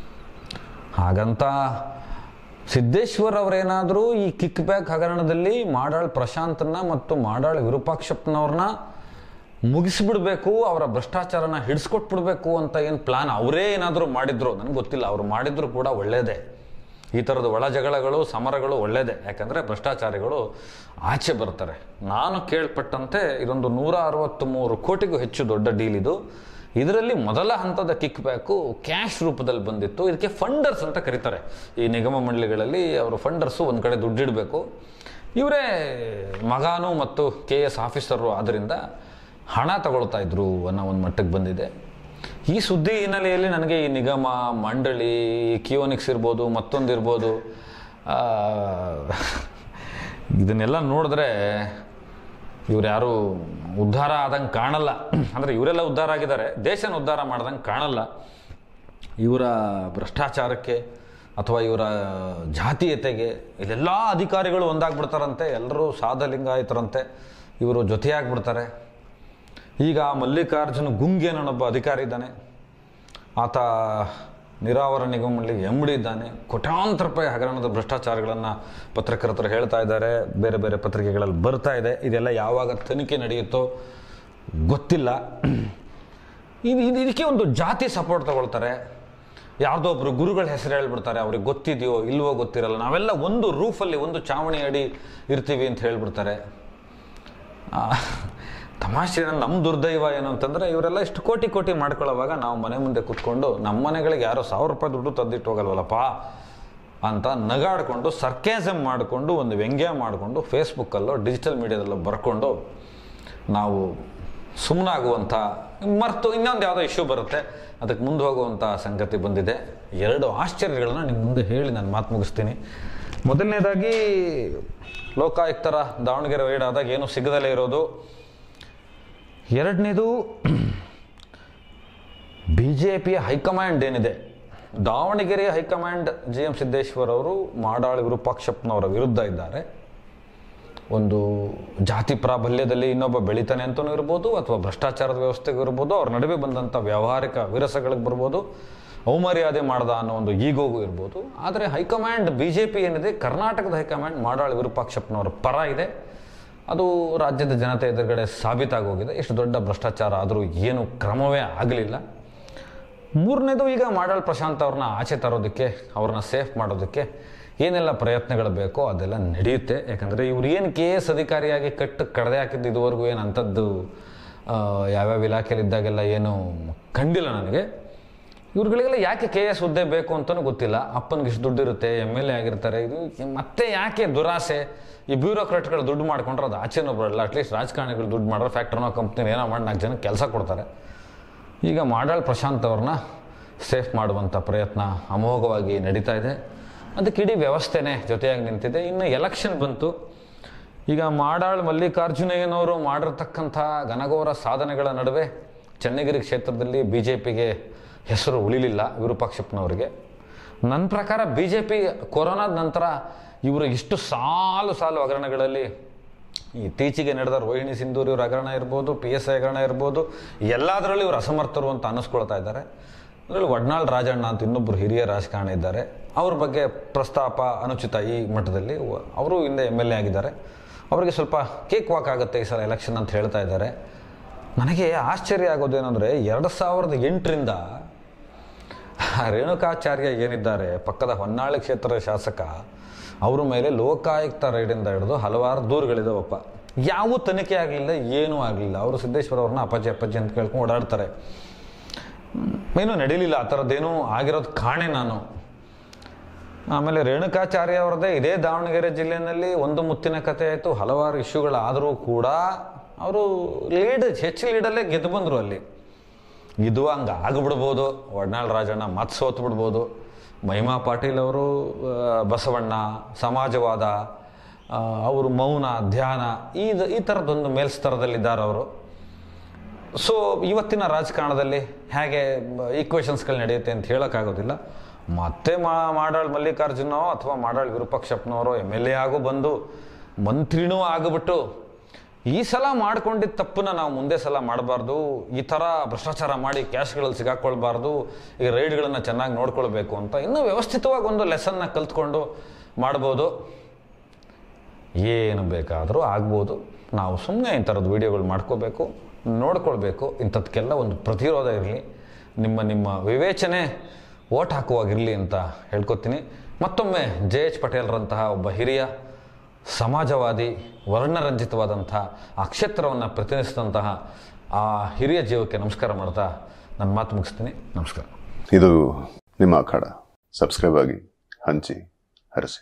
ಹಾಗಂತ ಸಿದ್ದೇಶ್ವರ್ ಅವರೇನಾದರೂ ಈ ಕಿಕ್ ಬ್ಯಾಕ್ ಹಗರಣದಲ್ಲಿ ಮಾಡಾಳ್ ಪ್ರಶಾಂತನ್ನ ಮತ್ತು ಮಾಡಾಳ್ ವಿರೂಪಾಕ್ಷಪ್ಪನವ್ರನ್ನ ಮುಗಿಸ್ಬಿಡ್ಬೇಕು, ಅವರ ಭ್ರಷ್ಟಾಚಾರನ ಹಿಡಿಸ್ಕೊಟ್ಬಿಡ್ಬೇಕು ಅಂತ ಏನು ಪ್ಲಾನ್ ಅವರೇ ಏನಾದರೂ ಮಾಡಿದ್ರು ನನಗೆ ಗೊತ್ತಿಲ್ಲ. ಅವರು ಮಾಡಿದ್ರು ಕೂಡ ಒಳ್ಳೆಯದೇ. ಈ ಥರದ ಒಳ ಜಗಳಗಳು, ಸಮರಗಳು ಒಳ್ಳೆಯದೇ. ಯಾಕಂದರೆ ಭ್ರಷ್ಟಾಚಾರಿಗಳು ಆಚೆ ಬರ್ತಾರೆ. ನಾನು ಕೇಳ್ಪಟ್ಟಂತೆ ಇದೊಂದು 163 ಕೋಟಿಗೂ ಹೆಚ್ಚು ದೊಡ್ಡ ಡೀಲ್ ಇದು. ಇದರಲ್ಲಿ ಮೊದಲ ಹಂತದ ಕಿಕ್ ಬ್ಯಾಕು ಕ್ಯಾಶ್ ರೂಪದಲ್ಲಿ ಬಂದಿತ್ತು. ಇದಕ್ಕೆ ಫಂಡರ್ಸ್ ಅಂತ ಕರೀತಾರೆ. ಈ ನಿಗಮ ಮಂಡಳಿಗಳಲ್ಲಿ ಅವರು ಫಂಡರ್ಸು ಒಂದು ಕಡೆ ದುಡ್ಡಿಡಬೇಕು. ಇವರೇ ಮಗಾನು ಮತ್ತು KS ಆಫೀಸರು ಆದ್ದರಿಂದ ಹಣ ತಗೊಳ್ತಾ ಇದ್ರು ಅನ್ನೋ ಒಂದು ಮಟ್ಟಕ್ಕೆ ಬಂದಿದೆ. ಈ ಸುದ್ದಿ ಹಿನ್ನೆಲೆಯಲ್ಲಿ ನನಗೆ ಈ ನಿಗಮ ಮಂಡಳಿ, ಕಿಯೋನಿಕ್ಸ್ ಇರ್ಬೋದು, ಮತ್ತೊಂದಿರ್ಬೋದು, ಇದನ್ನೆಲ್ಲ ನೋಡಿದ್ರೆ ಇವ್ರು ಯಾರು ಉದ್ಧಾರ ಆದಂಗೆ ಕಾಣಲ್ಲ. ಅಂದರೆ ಇವರೆಲ್ಲ ಉದ್ಧಾರ ಆಗಿದ್ದಾರೆ, ದೇಶನ ಉದ್ಧಾರ ಮಾಡ್ದಂಗೆ ಕಾಣಲ್ಲ. ಇವರ ಭ್ರಷ್ಟಾಚಾರಕ್ಕೆ ಅಥವಾ ಇವರ ಜಾತೀಯತೆಗೆ ಇಲ್ಲೆಲ್ಲ ಅಧಿಕಾರಿಗಳು ಒಂದಾಗ್ಬಿಡ್ತಾರಂತೆ. ಎಲ್ಲರೂ ಸಾಧಲಿಂಗಾಯತರಂತೆ, ಇವರು ಜೊತೆಯಾಗ್ಬಿಡ್ತಾರೆ. ಈಗ ಮಲ್ಲಿಕಾರ್ಜುನ ಗುಂಗೆ ಅನ್ನೋಬ್ಬ ಅಧಿಕಾರಿ ಇದ್ದಾನೆ. ಆತ ನೀರಾವರಿ ನಿಗಮ ಮಂಡಳಿಗೆ MD ಇದ್ದಾನೆ. ಕೋಟ್ಯಾಂತರ ರೂಪಾಯಿ ಹಗರಣದ ಭ್ರಷ್ಟಾಚಾರಗಳನ್ನು ಪತ್ರಕರ್ತರು ಹೇಳ್ತಾ ಇದ್ದಾರೆ, ಬೇರೆ ಬೇರೆ ಪತ್ರಿಕೆಗಳಲ್ಲಿ ಬರ್ತಾ ಇದೆ. ಇದೆಲ್ಲ ಯಾವಾಗ ತನಿಖೆ ನಡೆಯುತ್ತೋ ಗೊತ್ತಿಲ್ಲ. ಇದಕ್ಕೆ ಒಂದು ಜಾತಿ ಸಪೋರ್ಟ್ ತಗೊಳ್ತಾರೆ. ಯಾವುದೋ ಒಬ್ಬರು ಗುರುಗಳ ಹೆಸರು ಹೇಳ್ಬಿಡ್ತಾರೆ, ಅವ್ರಿಗೆ ಗೊತ್ತಿದೆಯೋ ಇಲ್ವೋ ಗೊತ್ತಿರಲ್ಲ, ನಾವೆಲ್ಲ ಒಂದು ರೂಫಲ್ಲಿ ಒಂದು ಚಾವಣಿ ಅಡಿ ಇರ್ತೀವಿ ಅಂತ ಹೇಳ್ಬಿಡ್ತಾರೆ. ತಮಾಷೆ ನಮ್ಮ ದುರ್ದೈವ ಏನು ಅಂತಂದರೆ ಇವರೆಲ್ಲ ಇಷ್ಟು ಕೋಟಿ ಮಾಡ್ಕೊಳ್ಳೋವಾಗ ನಾವು ಮನೆ ಮುಂದೆ ಕೂತ್ಕೊಂಡು ನಮ್ಮ ಮನೆಗಳಿಗೆ ಯಾರೋ 1000 ರೂಪಾಯಿ ದುಡ್ಡು ತಂದಿಟ್ಟು ಹೋಗಲ್ವಲ್ಲಪ್ಪ ಅಂತ ನಗಾಡಿಕೊಂಡು ಸರ್ಕ್ಯಾಸಮ್ ಮಾಡಿಕೊಂಡು ಒಂದು ವ್ಯಂಗ್ಯ ಮಾಡಿಕೊಂಡು ಫೇಸ್ಬುಕ್ಕಲ್ಲೋ ಡಿಜಿಟಲ್ ಮೀಡಿಯಾದಲ್ಲೋ ಬರ್ಕೊಂಡು ನಾವು ಸುಮ್ಮನಾಗುವಂಥ ಮರೆತು ಇನ್ನೊಂದು ಯಾವುದೋ ಇಶ್ಯೂ ಬರುತ್ತೆ, ಅದಕ್ಕೆ ಮುಂದೆ ಹೋಗುವಂಥ ಸಂಗತಿ ಬಂದಿದೆ. 2 ಆಶ್ಚರ್ಯಗಳನ್ನ ನಿಮ್ಮ ಮುಂದೆ ಹೇಳಿ ನಾನು ಮಾತು ಮುಗಿಸ್ತೀನಿ. ಮೊದಲನೇದಾಗಿ ಲೋಕಾಯುಕ್ತರ ದಾವಣಗೆರೆ ರೈಡ್ ಆದಾಗ ಏನೂ ಸಿಗದಲ್ಲೇ ಇರೋದು. ಎರಡನೇದು BJPಯ ಹೈಕಮಾಂಡ್ ಏನಿದೆ, ದಾವಣಗೆರೆಯ ಹೈಕಮಾಂಡ್ GM ಸಿದ್ದೇಶ್ವರ್ ಅವರು ಮಾಡಾಳ್ ವಿರೂಪಾಕ್ಷಪ್ಪನವರ ವಿರುದ್ಧ ಇದ್ದಾರೆ. ಒಂದು ಜಾತಿ ಪ್ರಾಬಲ್ಯದಲ್ಲಿ ಇನ್ನೊಬ್ಬ ಬೆಳಿತಾನೆ ಅಂತಲೂ ಇರ್ಬೋದು, ಅಥವಾ ಭ್ರಷ್ಟಾಚಾರದ ವ್ಯವಸ್ಥೆಗೂ ಇರ್ಬೋದು, ಅವ್ರ ನಡುವೆ ಬಂದಂಥ ವ್ಯಾವಹಾರಿಕ ವಿರಸಗಳಿಗೆ ಬರ್ಬೋದು, ಅವಮರ್ಯಾದೆ ಮಾಡ್ದ ಅನ್ನೋ ಒಂದು ಈಗೋಗೂ ಇರ್ಬೋದು. ಆದರೆ ಹೈಕಮಾಂಡ್ BJP ಏನಿದೆ, ಕರ್ನಾಟಕದ ಹೈಕಮಾಂಡ್ ಮಾಡಾಳ್ ವಿರೂಪಾಕ್ಷಪ್ಪನವರ ಪರ ಇದೆ. ಅದು ರಾಜ್ಯದ ಜನತೆ ಎದುರುಗಡೆ ಸಾಬೀತಾಗೋಗಿದೆ. ಇಷ್ಟು ದೊಡ್ಡ ಭ್ರಷ್ಟಾಚಾರ ಆದರೂ ಏನು ಕ್ರಮವೇ ಆಗಲಿಲ್ಲ. ಮೂರನೇದು, ಈಗ ಮಾಡಾಳ್ ಪ್ರಶಾಂತ್ ಅವ್ರನ್ನ ಆಚೆ ತರೋದಕ್ಕೆ, ಅವ್ರನ್ನ ಸೇಫ್ ಮಾಡೋದಕ್ಕೆ ಏನೆಲ್ಲ ಪ್ರಯತ್ನಗಳು ಬೇಕೋ ಅದೆಲ್ಲ ನಡೆಯುತ್ತೆ. ಯಾಕಂದರೆ ಇವ್ರು ಏನು KS ಅಧಿಕಾರಿಯಾಗಿ ಕಡದೆ ಹಾಕಿದ್ದು ಇದುವರೆಗೂ ಏನು ಅಂಥದ್ದು ಯಾವ್ಯಾವ ಇಲಾಖೆಯಲ್ಲಿದ್ದಾಗೆಲ್ಲ ಏನು ಕಂಡಿಲ್ಲ ನನಗೆ. ಇವ್ರುಗಳಿಗೆಲ್ಲ ಯಾಕೆ KS ಹುದ್ದೆ ಬೇಕು ಅಂತಲೂ ಗೊತ್ತಿಲ್ಲ. ಅಪ್ಪನಿಗೆ ಇಷ್ಟು ದುಡ್ಡು ಇರುತ್ತೆ, MLA ಆಗಿರ್ತಾರೆ, ಇದು ಮತ್ತೆ ಯಾಕೆ ದುರಾಸೆ? ಈ ಬ್ಯೂರೋಕ್ರಾಟ್ಗಳು ದುಡ್ಡು ಮಾಡ್ಕೊಂಡ್ರೆ ಅದು ಆಚೆನೂ ಬರಲ್ಲ. ಅಟ್ಲೀಸ್ಟ್ ರಾಜಕಾರಣಿಗಳು ದುಡ್ಡು ಮಾಡಿದ್ರೆ ಫ್ಯಾಕ್ಟ್ರಿನೋ ಕಂಪ್ನಿ ಏನೋ ಮಾಡಿ 4 ಜನಕ್ಕೆ ಕೆಲಸ ಕೊಡ್ತಾರೆ. ಈಗ ಮಾಡಾಳ್ ಪ್ರಶಾಂತ್ ಅವ್ರನ್ನ ಸೇಫ್ ಮಾಡುವಂಥ ಪ್ರಯತ್ನ ಅಮೋಘವಾಗಿ ನಡೀತಾ ಇದೆ. ಅದಕ್ಕೆ ಇಡೀ ವ್ಯವಸ್ಥೆನೇ ಜೊತೆಯಾಗಿ ನಿಂತಿದೆ. ಇನ್ನು ಎಲೆಕ್ಷನ್ ಬಂತು. ಈಗ ಮಾಡಾಳ್ ಮಲ್ಲಿಕಾರ್ಜುನಯ್ಯನವರು ಮಾಡಿರ್ತಕ್ಕಂಥ ಘನಘೋರ ಸಾಧನೆಗಳ ನಡುವೆ ಚನ್ನಗಿರಿ ಕ್ಷೇತ್ರದಲ್ಲಿ BJPಗೆ ಹೆಸರು ಉಳಿಲಿಲ್ಲ ವಿರೂಪಾಕ್ಷಪ್ಪನವರಿಗೆ. ನನ್ನ ಪ್ರಕಾರ BJP ಕೊರೋನಾದ ನಂತರ ಇವರು ಇಷ್ಟು ಸಾಲು ಹಗರಣಗಳಲ್ಲಿ ಇತ್ತೀಚೆಗೆ ನಡೆದ ರೋಹಿಣಿ ಸಿಂಧೂರಿ ಇವ್ರ ಹಗರಣ ಇರ್ಬೋದು, PSI ಹಗರಣ ಇರ್ಬೋದು, ಎಲ್ಲದರಲ್ಲೂ ಇವರು ಅಸಮರ್ಥರು ಅಂತ ಅನ್ನಿಸ್ಕೊಳ್ತಾ ಇದ್ದಾರೆ. ಅದರಲ್ಲಿ ವಡ್ನಾಳ್ ರಾಜಣ್ಣ ಅಂತ ಇನ್ನೊಬ್ಬರು ಹಿರಿಯ ರಾಜಕಾರಣಿ ಇದ್ದಾರೆ. ಅವ್ರ ಬಗ್ಗೆ ಪ್ರಸ್ತಾಪ ಅನುಚಿತ ಈ ಮಟ್ಟದಲ್ಲಿ. ಅವರು ಹಿಂದೆ MLA ಆಗಿದ್ದಾರೆ. ಅವರಿಗೆ ಸ್ವಲ್ಪ ಕೇಕ್ ವಾಕ್ ಆಗುತ್ತೆ ಈ ಸಲ ಎಲೆಕ್ಷನ್ ಅಂತ ಹೇಳ್ತಾ ಇದ್ದಾರೆ. ನನಗೆ ಆಶ್ಚರ್ಯ ಆಗೋದೇನೆಂದರೆ 2008ರಿಂದ ರೇಣುಕಾಚಾರ್ಯ ಏನಿದ್ದಾರೆ ಪಕ್ಕದ ಹೊನ್ನಾಳಿ ಕ್ಷೇತ್ರದ ಶಾಸಕ, ಅವ್ರ ಮೇಲೆ ಲೋಕಾಯುಕ್ತ ರೈಡಿಂದ ಹಿಡಿದು ಹಲವಾರು ದೂರುಗಳಿದಾವಪ್ಪ. ಯಾವೂ ತನಿಖೆ ಆಗಲಿಲ್ಲ, ಏನೂ ಆಗಲಿಲ್ಲ. ಅವರು ಸಿದ್ದೇಶ್ವರ ಅವ್ರನ್ನ ಅಪ್ಪಾಜಿ ಅಂತ ಕೇಳ್ಕೊಂಡು ಓಡಾಡ್ತಾರೆ. ಏನೂ ನಡೀಲಿಲ್ಲ, ಆ ಥರದ್ದೇನೂ ಆಗಿರೋದು ಕಾಣೆ ನಾನು. ಆಮೇಲೆ ರೇಣುಕಾಚಾರ್ಯ ಅವ್ರದ್ದೇ ಇದೇ ದಾವಣಗೆರೆ ಜಿಲ್ಲೆಯಲ್ಲಿ ಒಂದು ಮುತ್ತಿನ ಕಥೆ ಆಯಿತು. ಹಲವಾರು ಇಶ್ಯೂಗಳಾದರೂ ಕೂಡ ಅವರು ಹೆಚ್ಚು ಲೀಡಲ್ಲೇ ಗೆದ್ದು ಬಂದರು. ಅಲ್ಲಿ ಇದು ಹಂಗೆ ಆಗಿಬಿಡ್ಬೋದು. ವಡ್ನಾಳ್ ರಾಜಣ್ಣ ಮತ್ತೆ ಸೋತು ಬಿಡ್ಬೋದು. ಮಹಿಮಾ ಪಾಟೀಲ್ ಅವರು ಬಸವಣ್ಣ, ಸಮಾಜವಾದ, ಅವರು ಮೌನ, ಧ್ಯಾನ, ಈ ಥರದ್ದೊಂದು ಮೇಲ್ಸ್ತರದಲ್ಲಿದ್ದಾರೆ ಅವರು. ಸೊ ಇವತ್ತಿನ ರಾಜಕಾರಣದಲ್ಲಿ ಹೇಗೆ ಈಕ್ವೇಷನ್ಸ್ಗಳು ನಡೆಯುತ್ತೆ ಅಂತ ಹೇಳೋಕ್ಕಾಗೋದಿಲ್ಲ. ಮತ್ತೆ ಮಾಡಾಳ್ ಮಲ್ಲಿಕಾರ್ಜುನೋ ಅಥವಾ ಮಾಡಾಳ್ ವಿರೂಪಾಕ್ಷಪ್ಪನವರೋ MLA ಆಗು ಬಂದು ಮಂತ್ರಿನೂ ಆಗಿಬಿಟ್ಟು ಈ ಸಲ ಮಾಡ್ಕೊಂಡಿದ್ದ ತಪ್ಪನ್ನ ನಾವು ಮುಂದೆ ಸಲ ಮಾಡಬಾರ್ದು. ಈ ಥರ ಭ್ರಷ್ಟಾಚಾರ ಮಾಡಿ ಕ್ಯಾಶ್ಗಳಲ್ಲಿ ಸಿಗಾಕೊಳ್ಬಾರ್ದು. ಈ ರೈಡ್ಗಳನ್ನು ಚೆನ್ನಾಗಿ ನೋಡ್ಕೊಳ್ಬೇಕು ಅಂತ ಇನ್ನೂ ವ್ಯವಸ್ಥಿತವಾಗಿ ಒಂದು ಲೆಸನ್ನ ಕಲ್ತ್ಕೊಂಡು ಮಾಡ್ಬೋದು. ಏನು ಬೇಕಾದರೂ ಆಗ್ಬೋದು. ನಾವು ಸುಮ್ಮನೆ ಈ ಥರದ್ದು ವೀಡಿಯೋಗಳು ಮಾಡ್ಕೋಬೇಕು, ನೋಡ್ಕೊಳ್ಬೇಕು. ಇಂಥದಕ್ಕೆಲ್ಲ ಒಂದು ಪ್ರತಿರೋಧ ಇರಲಿ. ನಿಮ್ಮ ವಿವೇಚನೆ ಓಟ್ ಹಾಕುವಾಗಿರಲಿ ಅಂತ ಹೇಳ್ಕೊತೀನಿ. ಮತ್ತೊಮ್ಮೆ JH ಪಟೇಲ್ರಂತಹ ಒಬ್ಬ ಹಿರಿಯ ಸಮಾಜವಾದಿ, ವರ್ಣರಂಜಿತವಾದಂಥ ಆ ಕ್ಷೇತ್ರವನ್ನು ಪ್ರತಿನಿಧಿಸಿದಂತಹ ಆ ಹಿರಿಯ ಜೀವಕ್ಕೆ ನಮಸ್ಕಾರ ಮಾಡ್ತಾ ನನ್ನ ಮಾತು ಮುಗಿಸ್ತೀನಿ. ನಮಸ್ಕಾರ. ಇದು ನಿಮ್ಮ ಅಖಾಡ. ಸಬ್ಸ್ಕ್ರೈಬ್ ಆಗಿ, ಹಂಚಿ, ಹರಸಿ.